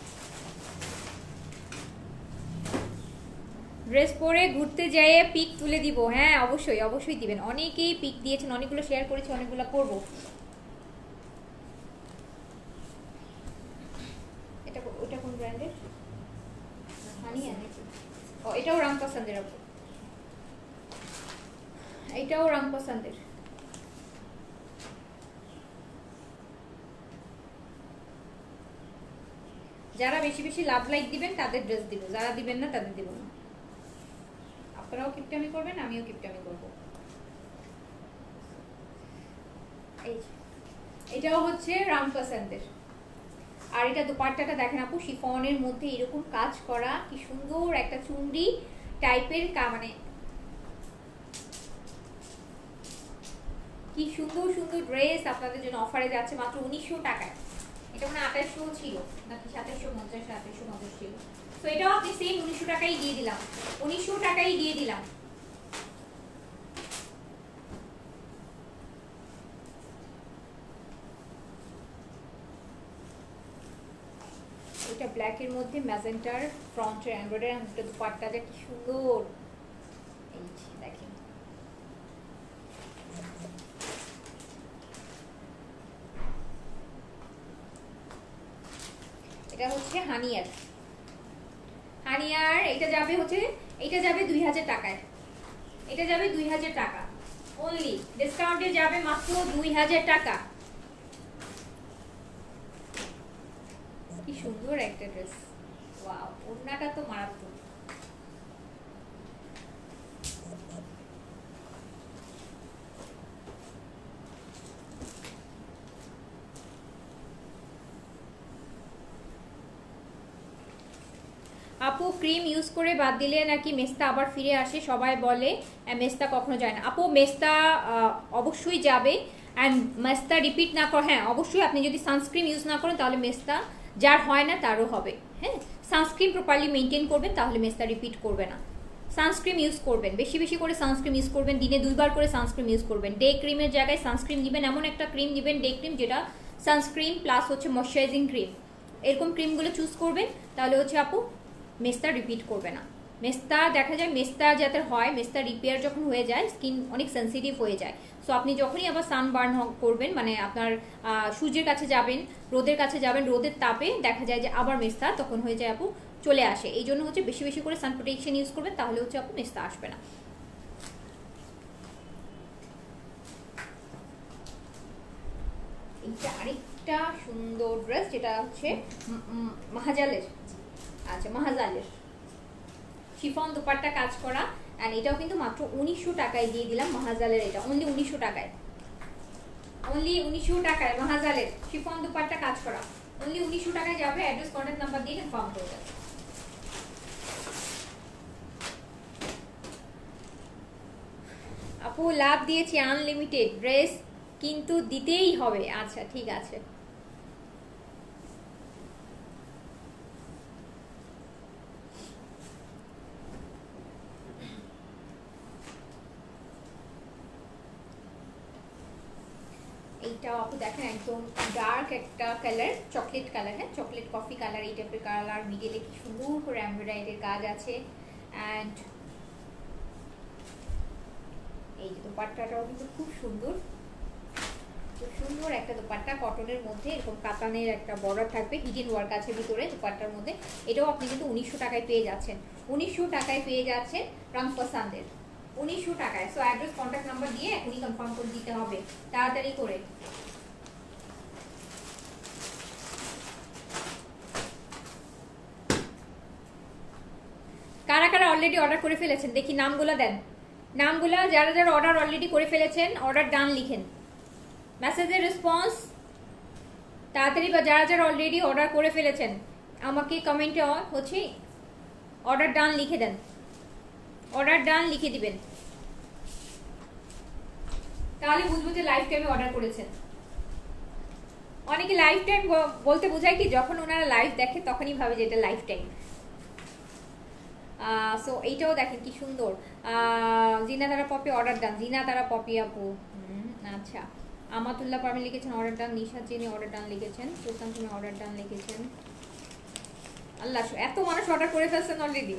ড্রেস পরে ঘুরতে যেয়ে পিক তুলে দিব, হ্যাঁ অবশ্যই অবশ্যই দিবেন। অনেকেই পিক দিয়েছেন, অনেকগুলো শেয়ার করেছি, অনেকগুলো করবো। এটা ওটা কোন ব্র্যান্ডের? হানিয়া নাকি? ও এটাও রং পছন্দের আপু, এটাও রং পছন্দের। যারা বেশি বেশি লাভ লাইক দিবেন তাদের ড্রেস দিব, যারা দিবেন না তাদের দিব না। আপনারাও কিপটামি করবেন, আমিও কিপটামি করব। এই এটাও হচ্ছে রং পছন্দের, আর এটা দুপাট্টাটা দেখেন আপু, শিফনের মধ্যে এরকম কাজ করা, কি সুন্দর একটা চুনরি টাইপের, মানে কি সুন্দর সুন্দর ড্রেস আপনাদের জন্য অফারে যাচ্ছে মাত্র 1900 টাকায়। এটা মানে 2800 ছিল নাকি 2750, 2850 ছিল। তো এটাও আপনি সেম 1900 টাকাই দিয়ে দিলাম, 1900 টাকাই দিয়ে দিলাম। এটা ব্ল্যাক এর মধ্যে ম্যাজেন্টার ফ্রন্ট এমব্রয়ডারি, আর এটা দুপাট্টাটা কি সুন্দর, এই দেখেন। এটা হচ্ছে হানিয়ার, এটা যাবে হচ্ছে, এটা যাবে 2000 টাকায়, এটা যাবে 2000 টাকা অনলি, ডিসকাউন্টে যাবে মাত্র 2000 টাকা। কি সুন্দর একটা ড্রেস, ওয়াও, ওড়নাটা তো মারাত্মক। আপু ক্রিম ইউজ করে বাদ দিলে নাকি মেস্তা আবার ফিরে আসে, সবাই বলে মেস্তা কখনো যায় না। আপু মেস্তা অবশ্যই যাবে, অ্যান্ড মেস্তা রিপিট না করে, হ্যাঁ অবশ্যই আপনি যদি সানস্ক্রিন ইউজ না করেন তাহলে মেস্তা যার হয় না তারও হবে। হ্যাঁ, সানস্ক্রিন প্রপারলি মেনটেন করবেন তাহলে মেস্তা রিপিট করবে না। সানস্ক্রিন ইউজ করবেন, বেশি বেশি করে সানস্ক্রিন ইউজ করবেন, দিনে 2 বার করে সানস্ক্রিন ইউজ করবেন। ডে ক্রিমের জায়গায় সানস্ক্রিন দিবেন, এমন একটা ক্রিম দিবেন ডে ক্রিম যেটা সানস্ক্রিন প্লাস হচ্ছে ময়শ্চারাইজিং ক্রিম, এরকম ক্রিমগুলো চুজ করবেন, তাহলে হচ্ছে আপু মেস্তা রিপিট করবে না। মেস্তা দেখা যায় মেস্তা যাতে হয়, মেস্তা রিপেয়ার যখন হয়ে যায় স্কিন অনেক সেন্সিটিভ হয়ে যায়। সো আপনি যখনই আবার সানবার্ন করবেন, মানে আপনার সূর্যের কাছে যাবেন, রোদের কাছে যাবেন, রোদের তাপে দেখা যায় যে আবার মেস্তা তখন হয়ে যায় আপু চলে আসে। এই জন্য হচ্ছে বেশি বেশি করে সান প্রোটেকশন ইউজ করবেন, তাহলে হচ্ছে আপু মেস্তা আসবে না। এইটা আরেকটা সুন্দর ড্রেস, যেটা হচ্ছে মাহাজালের, আচ্ছা মাহাজালের শিফন দুপাট্টা কাজ করা, এন্ড এটাও কিন্তু মাত্র 1900 টাকায় দিয়ে দিলাম। মাহাজালের এটা অনলি 1900 টাকায়, অনলি 1900 টাকায় মাহাজালের শিফন দুপাট্টা কাজ করা, অনলি 1900 টাকায় যাবে। অ্যাড্রেস কন্ট্যাক্ট নাম্বার দিয়ে কনফার্ম করে দেন। আপু লাভ দিয়েছি আনলিমিটেড ড্রেস কিন্তু দিতেই হবে। আচ্ছা ঠিক আছে, এইটাও আপু দেখেন একদম ডার্ক একটা কালার, চকলেট কালার, হ্যাঁ চকলেট কফি কালার, এই টাইপের কালার, মিডলে কি সুন্দর করে এমব্রয়ডারির কাজ আছে। অ্যান্ড এই যে দোপাট্টাটাও কিন্তু খুব সুন্দর, খুব সুন্দর একটা দোপাট্টা, কটনের মধ্যে এরকম কাতানের একটা বর্ডার থাকবে, হিডেন ওয়ার্ক আছে ভিতরে দোপাট্টার মধ্যে। এটাও আপনি কিন্তু 1900 টাকায় পেয়ে যাচ্ছেন, 1900 টাকায় পেয়ে যাচ্ছেন রং পছন্দের, 1900 টাকায়। সো অ্যাড্রেস কন্ট্যাক্ট নাম্বার দিয়ে এখনই কনফার্ম করে দিতে হবে তাড়াতাড়ি করে। কারা কারা অলরেডি অর্ডার করে ফেলেছেন দেখি নামগুলো দেন, নামগুলো যারা যারা অর্ডার অলরেডি করে ফেলেছেন অর্ডার ডান লিখেন, মেসেজের রেসপন্স তাড়াতাড়ি, বা যারা যারা অলরেডি অর্ডার করে ফেলেছেন আমাকে কমেন্টে হচ্ছে অর্ডার ডান লিখে দেন, অর্ডার ডান লিখে দিবেন, তাহলে বুঝবো যে লাইফ টাইমে অর্ডার করেছেন। অনেকে লাইফ টাইম বলতে বোঝায় কি, যখন ওনারা লাইভ দেখে তখনই ভাবে যে এটা লাইফ টাইম। সো এইটাও দেখেন কি সুন্দর, জিনা তারা পপি অর্ডার ডান, জিনা তারা পপি আপু, আচ্ছা আমাতুল্লাহ পারমিন লিখেছেন অর্ডার ডান, নিশা চিনি অর্ডার ডান লিখেছেন, সুলতান তুমি অর্ডার ডান লিখেছেন। আল্লাহ এত মানুষ অর্ডার করে ফেলছেন অলরেডি।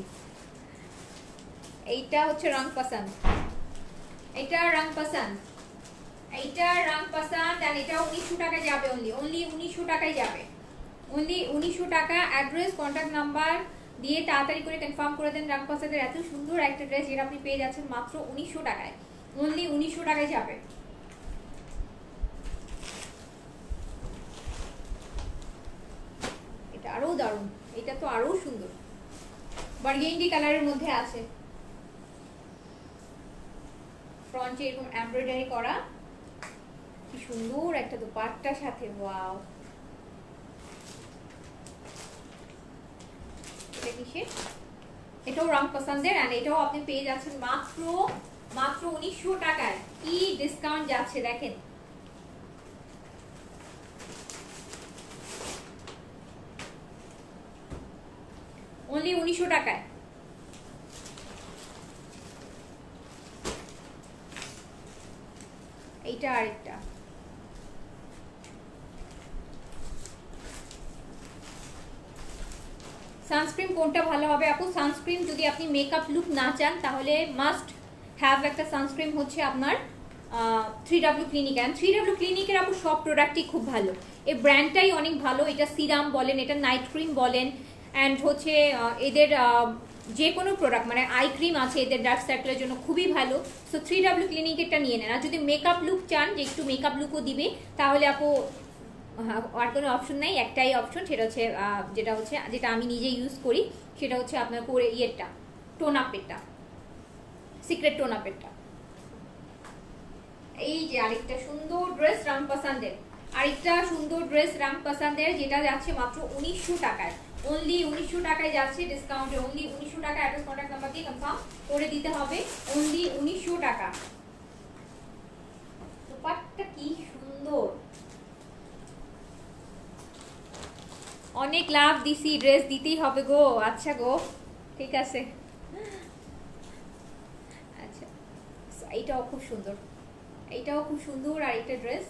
এইটা হচ্ছে রং পছন্দ, এইটা রং পছন্দ, এইটা রং পছন্দ, আর এটা 1900 টাকায় যাবে, অনলি 1900 টাকায় যাবে, অনলি 1900 টাকা। অ্যাড্রেস কন্ট্যাক্ট নাম্বার দিয়ে তাড়াতাড়ি করে কনফার্ম করে দেন। রং পছন্দের এত সুন্দর একটা ড্রেস যেটা আপনি পেয়ে যাচ্ছেন মাত্র 1900 টাকায়, অনলি 1900 টাকায় যাবে। এটা আরো দারুণ, এটা তো আরো সুন্দর, বার্গেন্ডি কালারের মধ্যে আছে, ফ্রন্টে এরকম এমব্রয়ডারি করা, কি সুন্দর একটা দোপাট্টার সাথে, ওয়াও। এটা কিসের, এটাও রং পছন্দের, আর এটাও আপনি পেয়ে যাচ্ছেন মাত্র 1900 টাকায়। কি ডিসকাউন্ট যাচ্ছে দেখেন, অনলি 1900 টাকায়। এইটা আরেকটা, সানস্ক্রিন কোনটা ভালো হবে আপু? সানস্ক্রিন যদি আপনি মেকআপ লুক না চান তাহলে মাস্ট হ্যাভ একটা সানস্ক্রিন হচ্ছে আপনার 3W ক্লিনিক। অ্যান্ড 3W ক্লিনিকের আপু সব প্রোডাক্টই খুব ভালো, এই ব্র্যান্ডটাই অনেক ভালো। এটা সিরাম বলেন, এটা নাইট ক্রিম বলেন, অ্যান্ড হচ্ছে এদের যে কোনো প্রোডাক্ট, মানে আই ক্রিম আছে এদের ডার্ক সার্কেলের জন্য খুবই ভালো। সো 3W ক্লিনিকেরটা নিয়ে নেন। আর যদি মেকআপ লুক চান যে একটু মেকআপ লুকও দিবে, তাহলে আপু আর কোনো অপশন নাই, একটাই অপশন, সেটা হচ্ছে যেটা আমি নিজে ইউজ করি, সেটা হচ্ছে আপনার করে ইয়েরটা, টোন আপেরটা, সিক্রেট টোন আপেরটা। এই যে আরেকটা সুন্দর ড্রেস রাম পছন্দের, আরেকটা সুন্দর ড্রেস রাম পছন্দের, যেটা যাচ্ছে মাত্র 1900 টাকায়, অনলি 1900 টাকায় যাচ্ছে ডিসকাউন্টে, অনলি 1900 টাকা। অ্যাড্রেস কন্ট্যাক্ট নাম্বার দিয়ে কনফার্ম করে দিতে হবে, অনলি 1900 টাকা। দুপাট্টা কি সুন্দর, অনেক লাভ দিছি, ড্রেস দিতেই হবে গো। আচ্ছা গো, ঠিক আছে। আচ্ছা, এইটাও খুব সুন্দর, এইটাও খুব সুন্দর আর একটা ড্রেস।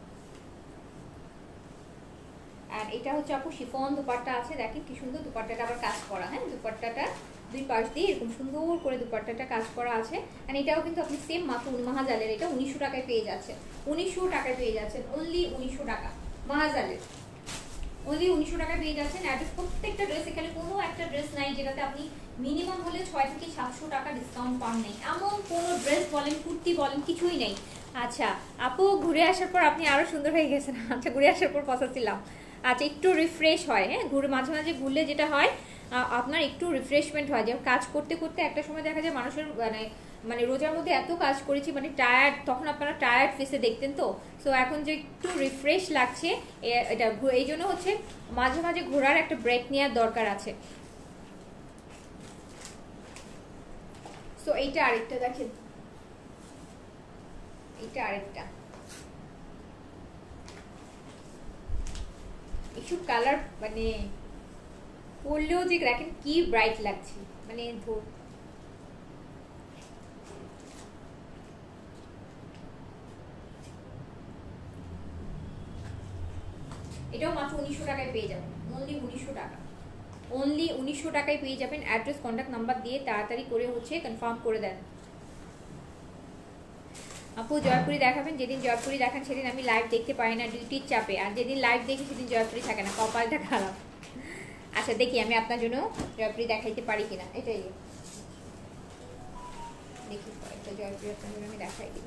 আর এটা হচ্ছে আপু শিফন দুপাট্টা আছে, দেখেন কি সুন্দর দুপাট্টাটা আবার কাজ করা। হ্যাঁ, দুপাট্টাটা দুই পাশ দিয়ে এরকম সুন্দর করে দুপাট্টাটা কাজ করা আছে। আর এটাও কিন্তু আপনি সেম মাত্র মাহাজালের, এটা 1900 টাকায় পেয়ে যাচ্ছেন, 1900 টাকায় পেয়ে যাচ্ছেন, অনলি 1900 টাকা মাহাজালের, অনলি 1900 টাকায় পেয়ে যাচ্ছেন। অ্যাড্রেস প্রত্যেকটা ড্রেস, এখানে কোনো একটা ড্রেস নাই যেটাতে আপনি মিনিমাম হলে 6 থেকে 700 টাকা ডিসকাউন্ট পান নেই, এমন কোনো ড্রেস বলেন কুর্তি বলেন কিছুই নেই। আচ্ছা আপু, ঘুরে আসার পর আপনি আরো সুন্দর হয়ে গেছেন। আচ্ছা, ঘুরে আসার পর পছাচ্ছিলাম। আচ্ছা, একটু রিফ্রেশ হয়, হ্যাঁ ঘুরে মাঝে মাঝে ঘুরলে যেটা হয় আপনার একটু রিফ্রেশমেন্ট হয়। যে কাজ করতে করতে একটা সময় দেখা যায় মানুষের মানে রোজার মধ্যে এত কাজ করেছি মানে টায়ার্ড, তখন আপনারা টায়ার্ড ফেসে দেখতেন তো। সো এখন যে একটু রিফ্রেশ লাগছে, এটা এই জন্য হচ্ছে মাঝে মাঝে ঘোরার একটা ব্রেক নেওয়ার দরকার আছে। সো এইটা আরেকটা দেখেন, এইটা আরেকটা এইসব কালার মানে পরলেও যে দেখেন কি ব্রাইট লাগছে, মানে এটাও মাত্র 1900 টাকায় পেয়ে যাবেন, অনলি 1900 টাকা, অনলি 1900 টাকায় পেয়ে যাবেন। অ্যাড্রেস কন্ট্যাক্ট নাম্বার দিয়ে তাড়াতাড়ি করে হচ্ছে কনফার্ম করে দেন। আপু জয়পুরি দেখাবেন, যেদিন জয়পুরি দেখান সেদিন আমি লাইভ দেখতে পারি না ডিউটির চাপে, আর যেদিন লাইভ দেখি সেদিন জয়পুরি থাকে না, কপালটা খারাপ। আচ্ছা দেখি আমি আপনার জন্য জয়পুরি দেখাইতে পারি কিনা, এটাই দেখি একটা জয়পুরি আপনার জন্য আমি দেখাই দিব।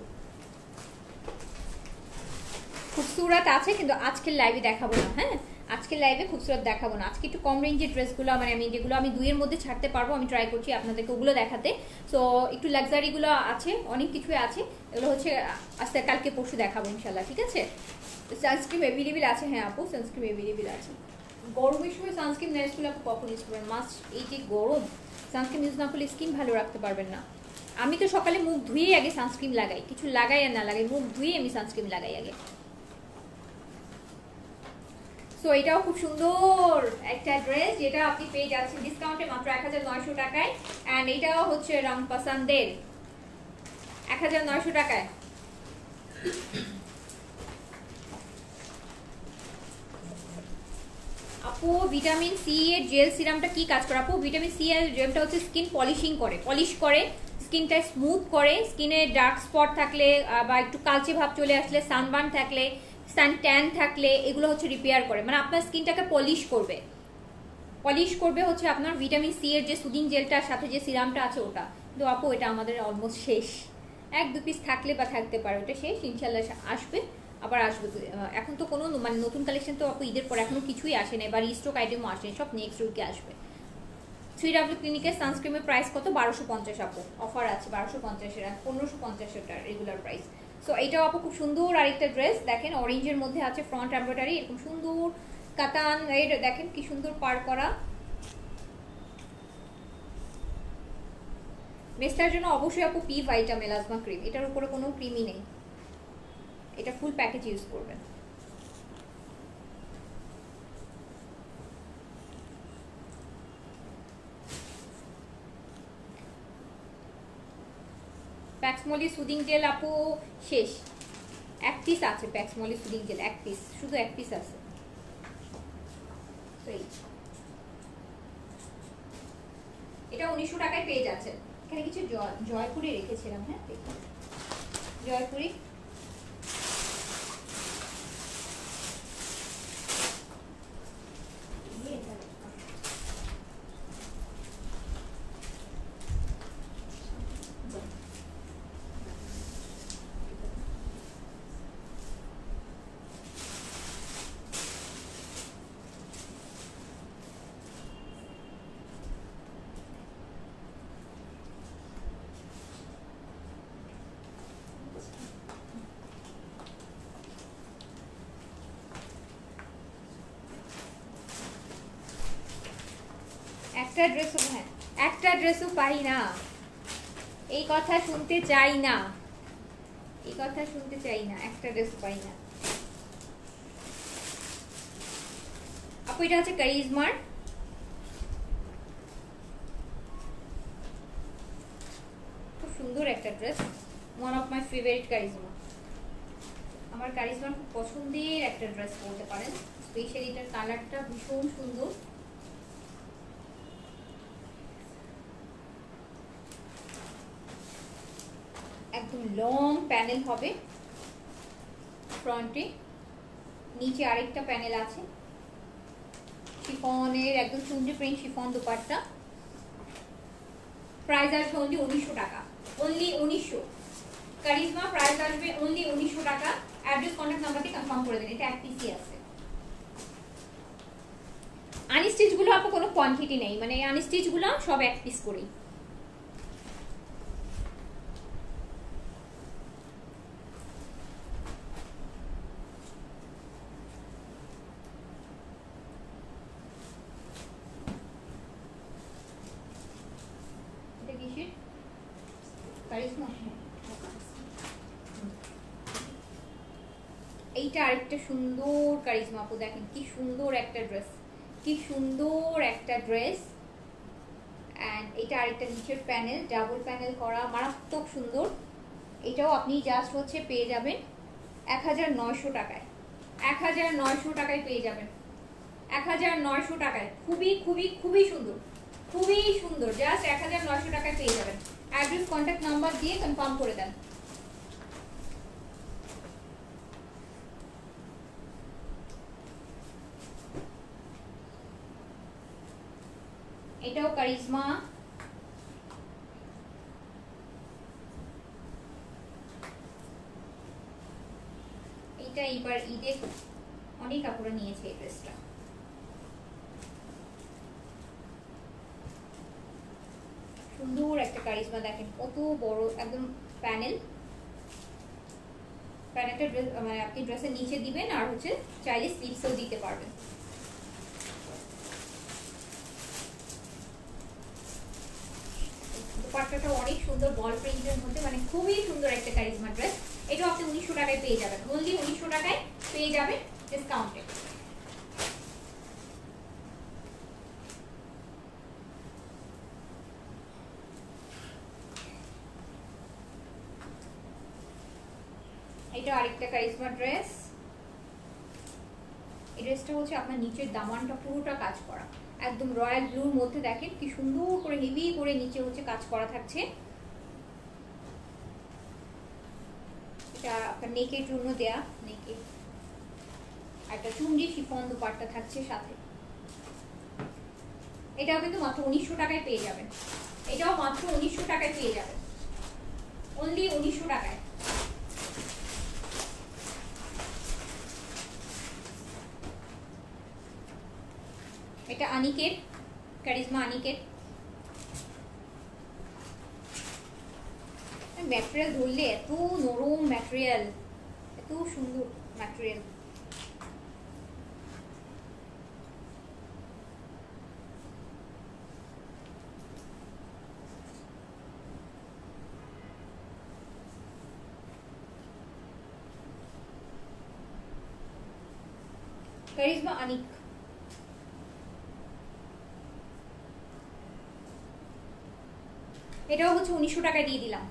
খুবসুরত আছে কিন্তু আজকের লাইভে দেখাবো না। হ্যাঁ, আজকের লাইভে খুবসুরত দেখাবো না। আজকে একটু কম রেঞ্জের ড্রেসগুলো মানে আমি যেগুলো আমি দুইয়ের মধ্যে ছাড়তে পারবো আমি ট্রাই করছি আপনাদেরকে ওগুলো দেখাতে। সো একটু লাক্সারিগুলো আছে, অনেক কিছুই আছে, এগুলো হচ্ছে আজকে কালকে পরশু দেখাবো ইনশাল্লাহ, ঠিক আছে। সানস্ক্রিন অ্যাভেলেবেল আছে, হ্যাঁ আপু সানস্ক্রিন অ্যাভেলেবেল আছে। গরমের সময় সানস্ক্রিন না ইউজ করলে আপু কখন ইউজ করবেন, মাস্ট, এই যে গরম সানস্ক্রিন ইউজ না করলে স্কিন ভালো রাখতে পারবেন না। আমি তো সকালে মুখ ধুয়ে আগে সানস্ক্রিন লাগাই, কিছু লাগাই আর না লাগাই, মুখ ধুয়ে আমি সানস্ক্রিন লাগাই আগে। সো এটাও খুব সুন্দর একটা ড্রেস, যেটা আপনি পেয়ে যাচ্ছেন ডিসকাউন্টে মাত্র 1900 টাকায়। এন্ড এটাও হচ্ছে রং পছন্দের 1900 টাকায়। আপু ভিটামিন সি এর জেল সিরামটা কি কাজ করে? আপু ভিটামিন সি এর জেলটা হচ্ছে স্কিন পলিশিং করে, পলিশ করে স্কিনটা স্মুথ করে, স্কিনে ডার্ক স্পট থাকলে বা একটু কালচে ভাব চলে আসলে, সানবার্ন থাকলে, সান ট্যান থাকলে এগুলো হচ্ছে রিপেয়ার করে, মানে আপনার স্কিনটাকে পলিশ করবে, পলিশ করবে হচ্ছে আপনার ভিটামিন সি এর যে সুদিং জেলটার সাথে যে সিরামটা আছে ওটা। কিন্তু আপু এটা আমাদের অলমোস্ট শেষ, 1-2 পিস থাকলে বা থাকতে পারে, ওটা শেষ, ইনশাল্লাহ আসবে, আবার আসবে। এখন তো কোনো মানে নতুন কালেকশন তো আপু ঈদের পর এখনো কিছুই আসে না, বা রিস্টক আইটেমও আসে, সব নেক্সট উইকে আসবে। 3W ক্লিনিকের সানস্ক্রিমের প্রাইস কত? 1250 আপু, অফার আছে 1250 এর, 1550 টাকা রেগুলার প্রাইস। সো এটাও আপু খুব সুন্দর আরেকটা ড্রেস, দেখেন অরেঞ্জের মধ্যে আছে, ফ্রন্ট এমব্রয়ডারি এরকম সুন্দর কাতান, এই দেখেন কি সুন্দর পার করা। মেস্তার জন্য অবশ্যই আপু পি ভাইটা মেলাজমা ক্রিম, এটার উপরে কোনো ক্রিমই নেই, এটা ফুল প্যাকেজ ইউজ করবেন। প্যাক্সমলি সুদিং জেল আপু শেষ, 1 পিস আছে প্যাক্সমলি সুদিং জেল, 1 পিস, শুধু 1 পিস আছে। এটা 1900 টাকায় পেয়ে যাচ্ছে। এখানে কিছু জয়পুরি রেখেছিলাম, হ্যাঁ দেখুন জয়পুরি, একটা ড্রেসও, হ্যাঁ একটা ড্রেসও পাই না, এই কথা শুনতে চাই না, এই কথা শুনতে চাই না, একটা ড্রেসও পাই না। আপু এটা হচ্ছে কারিজমার, খুব সুন্দর একটা dress, one of my favourite Charisma. আমার কারিজমার খুব পছন্দের একটা ড্রেস বলতে পারেন, স্পেশালি এটার কালারটা ভীষণ সুন্দর। একদম লং প্যানেল হবে ফ্রন্টে, নিচে আরেকটা প্যানেল আছে, শিফনের একদম chunri print chiffon dupatta. Price আসবে অনলি 1900 টাকা, অনলি 1900। কারিজমা প্রাইস আসবে অনলি 1900 টাকা। অ্যাড্রেস কন্ট্যাক্ট নাম্বারটি কনফার্ম করে দেন। এটা এক পিসি আছে। আনস্টিচ গুলো আপু কোনো কোয়ান্টিটি নেই, মানে আনস্টিচ গুলো সব এক পিস করেই। এইটা আরেকটা সুন্দর কারিজমা আপু, দেখেন কি সুন্দর একটা ড্রেস, কি সুন্দর একটা ড্রেস। এন্ড এটা আরেকটা নিচের প্যানেল, ডাবল প্যানেল করা, মারাত্মক সুন্দর। এটাও আপনি জাস্ট হচ্ছে পেয়ে যাবেন 1900 টাকায়, 1900 টাকায় পেয়ে যাবেন, 1900 টাকায়। খুবই খুবই খুবই সুন্দর, খুবই সুন্দর, জাস্ট 1900 টাকায় পেয়ে যাবেন। অ্যাড্রেস কন্ট্যাক্ট নাম্বার দিয়ে কনফার্ম করে দেন। এটাও কারিজমা, এটা এইবার ঈদে অনেক কাপড় নিয়েছে এই ড্রেসটা। সুন্দর একটা কারিজমা, দেখেন কত বড় একদম প্যানেল। প্যানেলটা ড্রেস মানে আপনি ড্রেসের নিচে দিবেন, আর হচ্ছে চাইলে স্লিভসও দিতে পারবেন। দুপাট্টাটা অনেক সুন্দর বল প্রিন্টের মধ্যে, মানে খুবই সুন্দর একটা কারিজমা ড্রেস। এটাও আপনি 1900 টাকায় পেয়ে যাবেন, অনলি 1900 টাকায় পেয়ে যাবেন ডিসকাউন্টে। এটা আরেকটা কারিজমা ড্রেস। এই ড্রেসটা হচ্ছে আপনার নিচের দামানটা পুরোটা কাজ করা, একদম রয়্যাল ব্লুর মধ্যে, দেখেন কি সুন্দর করে হেভি করে নিচে হচ্ছে কাজ করা থাকছে। এটা আপনার নেকের জন্য দেয়া, নেকে একটা চুনরি শিফন দুপাট্টা থাকছে সাথে। এটাও কিন্তু মাত্র 1900 টাকায় পেয়ে যাবেন, এটাও মাত্র 1900 টাকায় পেয়ে যাবেন, অনলি 1900 টাকায়। এটা আনিকের, কারিজমা আনিকের। ম্যাটেরিয়াল ধরলে এত নরম ম্যাটেরিয়াল, এত সুন্দর ম্যাটেরিয়াল। কারিজমা আনিক, এটাও হচ্ছে 1900 টাকায় দিয়ে দিলাম।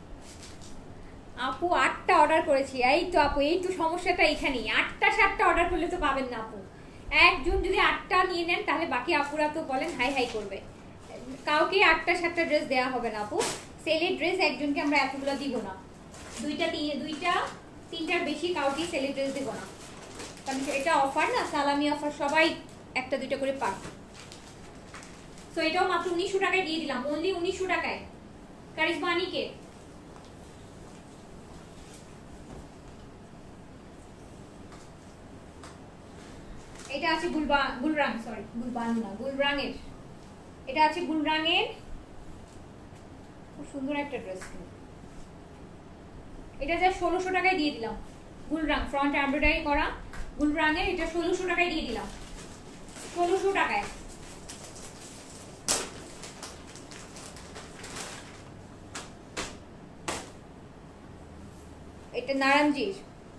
আপু 8টা অর্ডার করেছি, এই তো আপু এই তো সমস্যাটা এখানেই, 8টা 7টা অর্ডার করলে তো পাবেন না আপু। একজন যদি 8টা নিয়ে নেন তাহলে বাকি আপুরা তো বলেন হাই হাই করবে। কাউকে 8টা 7টা ড্রেস দেওয়া হবে না আপু, সেলের ড্রেস একজনকে আমরা এতগুলো দিব না, দুইটা 3টার বেশি কাউকে সেলের ড্রেস দেবো না, কারণ এটা অফার না, সালামি অফার, সবাই একটা দুইটা করে পাক। সো এটাও মাত্র 1900 টাকায় দিয়ে দিলাম, অনলি 1900 টাকায়। কারিজমা আনিকে। এটা আছে গুলরাং, সরি গুলবানু না, গুলরাঙের। এটা আছে গুলরাঙের, খুব সুন্দর একটা ড্রেস। এটা যা 1600 টাকায় দিয়ে দিলাম, গুলরাং ফ্রন্ট এমব্রয়ডারি করা গুলরাঙের, এটা 1600 টাকায় দিয়ে দিলাম, 1600 টাকায়। এটা নারাঞ্জির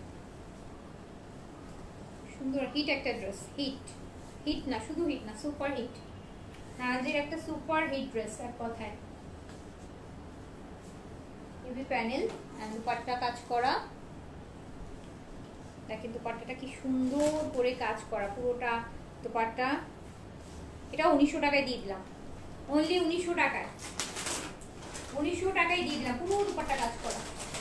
সুন্দর হিট একটা ড্রেস, হিট হিট না, শুধু হিট না, সুপার হিট। নারাঞ্জির একটা সুপার হিট ড্রেস এক কথায়। হেভি প্যানেল এন্ড দুপাট্টা কাজ করা, দেখেন দুপাট্টাটা কি সুন্দর করে কাজ করা পুরোটা দুপাট্টা। এটা 1900 টাকায় দিয়ে দিলাম, অনলি 1900 টাকায়, 1900 টাকায় দিয়ে দিলাম, পুরো দুপাট্টা কাজ করা।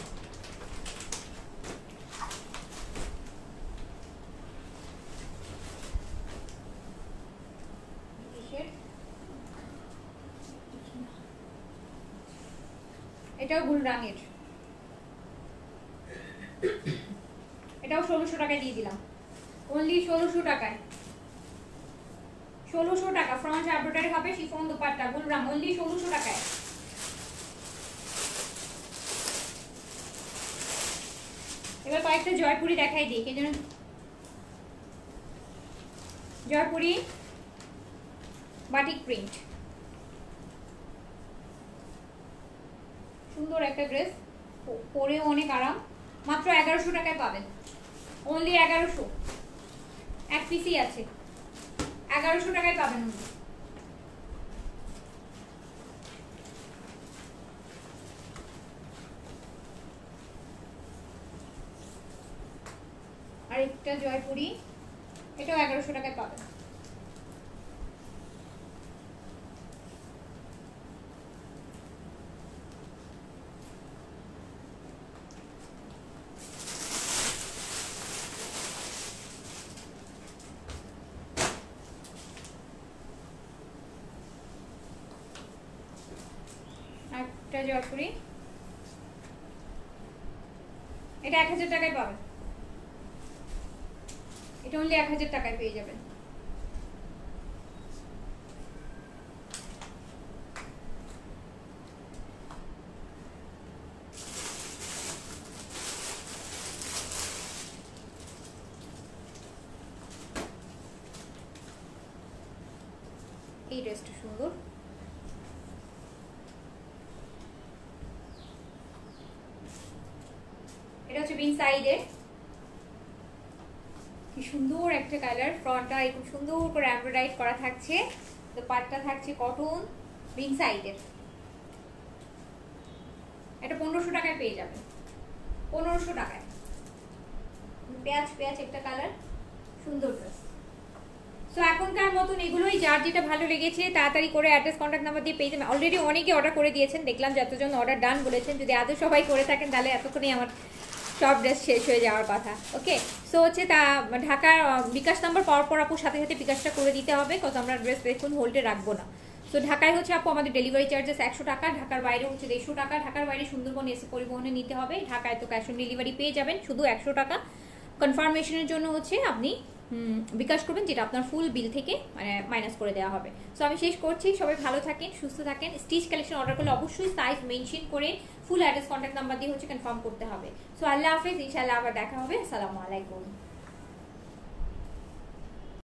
এটাও গুলরাঙের, এটাও 1600 টাকায় দিয়ে দিলাম, অনলি 1600 টাকায়, 1600 টাকা। ফ্রন্ট এমব্রয়ডারি হবে, শিফন দুপাট্টা, গুলরাং, অনলি 1600 টাকায়। এবার কয়েকটা জয়পুরি দেখাই দিই, কে যেন জয়পুরি বাটিক প্রিন্ট, সুন্দর একটা ড্রেস, পরেও অনেক আরাম, মাত্র 1100 টাকায় পাবেন, অনলি 1100, এক পিসই আছে, 1100 টাকায় পাবেন। আর একটা জয়পুরি, এটাও 1100 টাকায় পাবেন। একটা জয়পুরি, এটা 1000 টাকায় পাবেন, এটা অনলি 1000 টাকায় পেয়ে যাবেন। এই ড্রেসটা সুন্দর, এটা হচ্ছে বিন সাইডে, কি সুন্দর একটা কালার, ফ্রন্টটা একটু সুন্দর করে এমব্রয়ডারি করা থাকছে, তো পাটটা থাকছে কটন বিন সাইডের। এটা 1500 টাকায় পেয়ে যাবেন, 1500 টাকায়, পেঁয়াজ পেঁয়াজ একটা কালার, সুন্দর ড্রেস। সো এখনকার মতন এগুলোই, যার যেটা ভালো লেগেছে তাড়াতাড়ি করে অ্যাড্রেস কন্ট্যাক্ট নাম্বার দিয়ে পেয়ে যাবেন। অলরেডি অনেকে অর্ডার করে দিয়েছেন, দেখলাম যতজন অর্ডার ডান বলেছেন, যদি আদৌ সবাই করে থাকেন তাহলে এতক্ষণই আমার সব ড্রেস শেষ হয়ে যাওয়ার কথা। ওকে, সো হচ্ছে তা ঢাকার বিকাশ নাম্বার পাওয়ার পর আপুর সাথে সাথে বিকাশটা করে দিতে হবে, কজ আমরা ড্রেস দেখুন হোল্ডে রাখবো না। সো ঢাকায় হচ্ছে আপু আমাদের ডেলিভারি চার্জেস 100 টাকা, ঢাকার বাইরে হচ্ছে 150 টাকা, ঢাকার বাইরে সুন্দরবন এসে পরিবহনে নিতে হবে, ঢাকায় তো ক্যাশ অন ডেলিভারি পেয়ে যাবেন শুধু 100 টাকা। কনফার্মেশনের জন্য হচ্ছে আপনি বিকাশ করবেন, যেটা আপনার ফুল বিল থেকে মানে মাইনাস করে দেওয়া হবে। সো আমি শেষ করছি, সবাই ভালো থাকেন, সুস্থ থাকেন। স্টিচ কালেকশন অর্ডার করলে অবশ্যই সাইজ মেনশন করে ফুল অ্যাড্রেস কন্ট্যাক্ট নাম্বার দিয়ে হচ্ছে কনফার্ম করতে হবে। সো আল্লাহ হাফেজ, ইনশাআল্লাহ আবার দেখা হবে, আসসালামু আলাইকুম।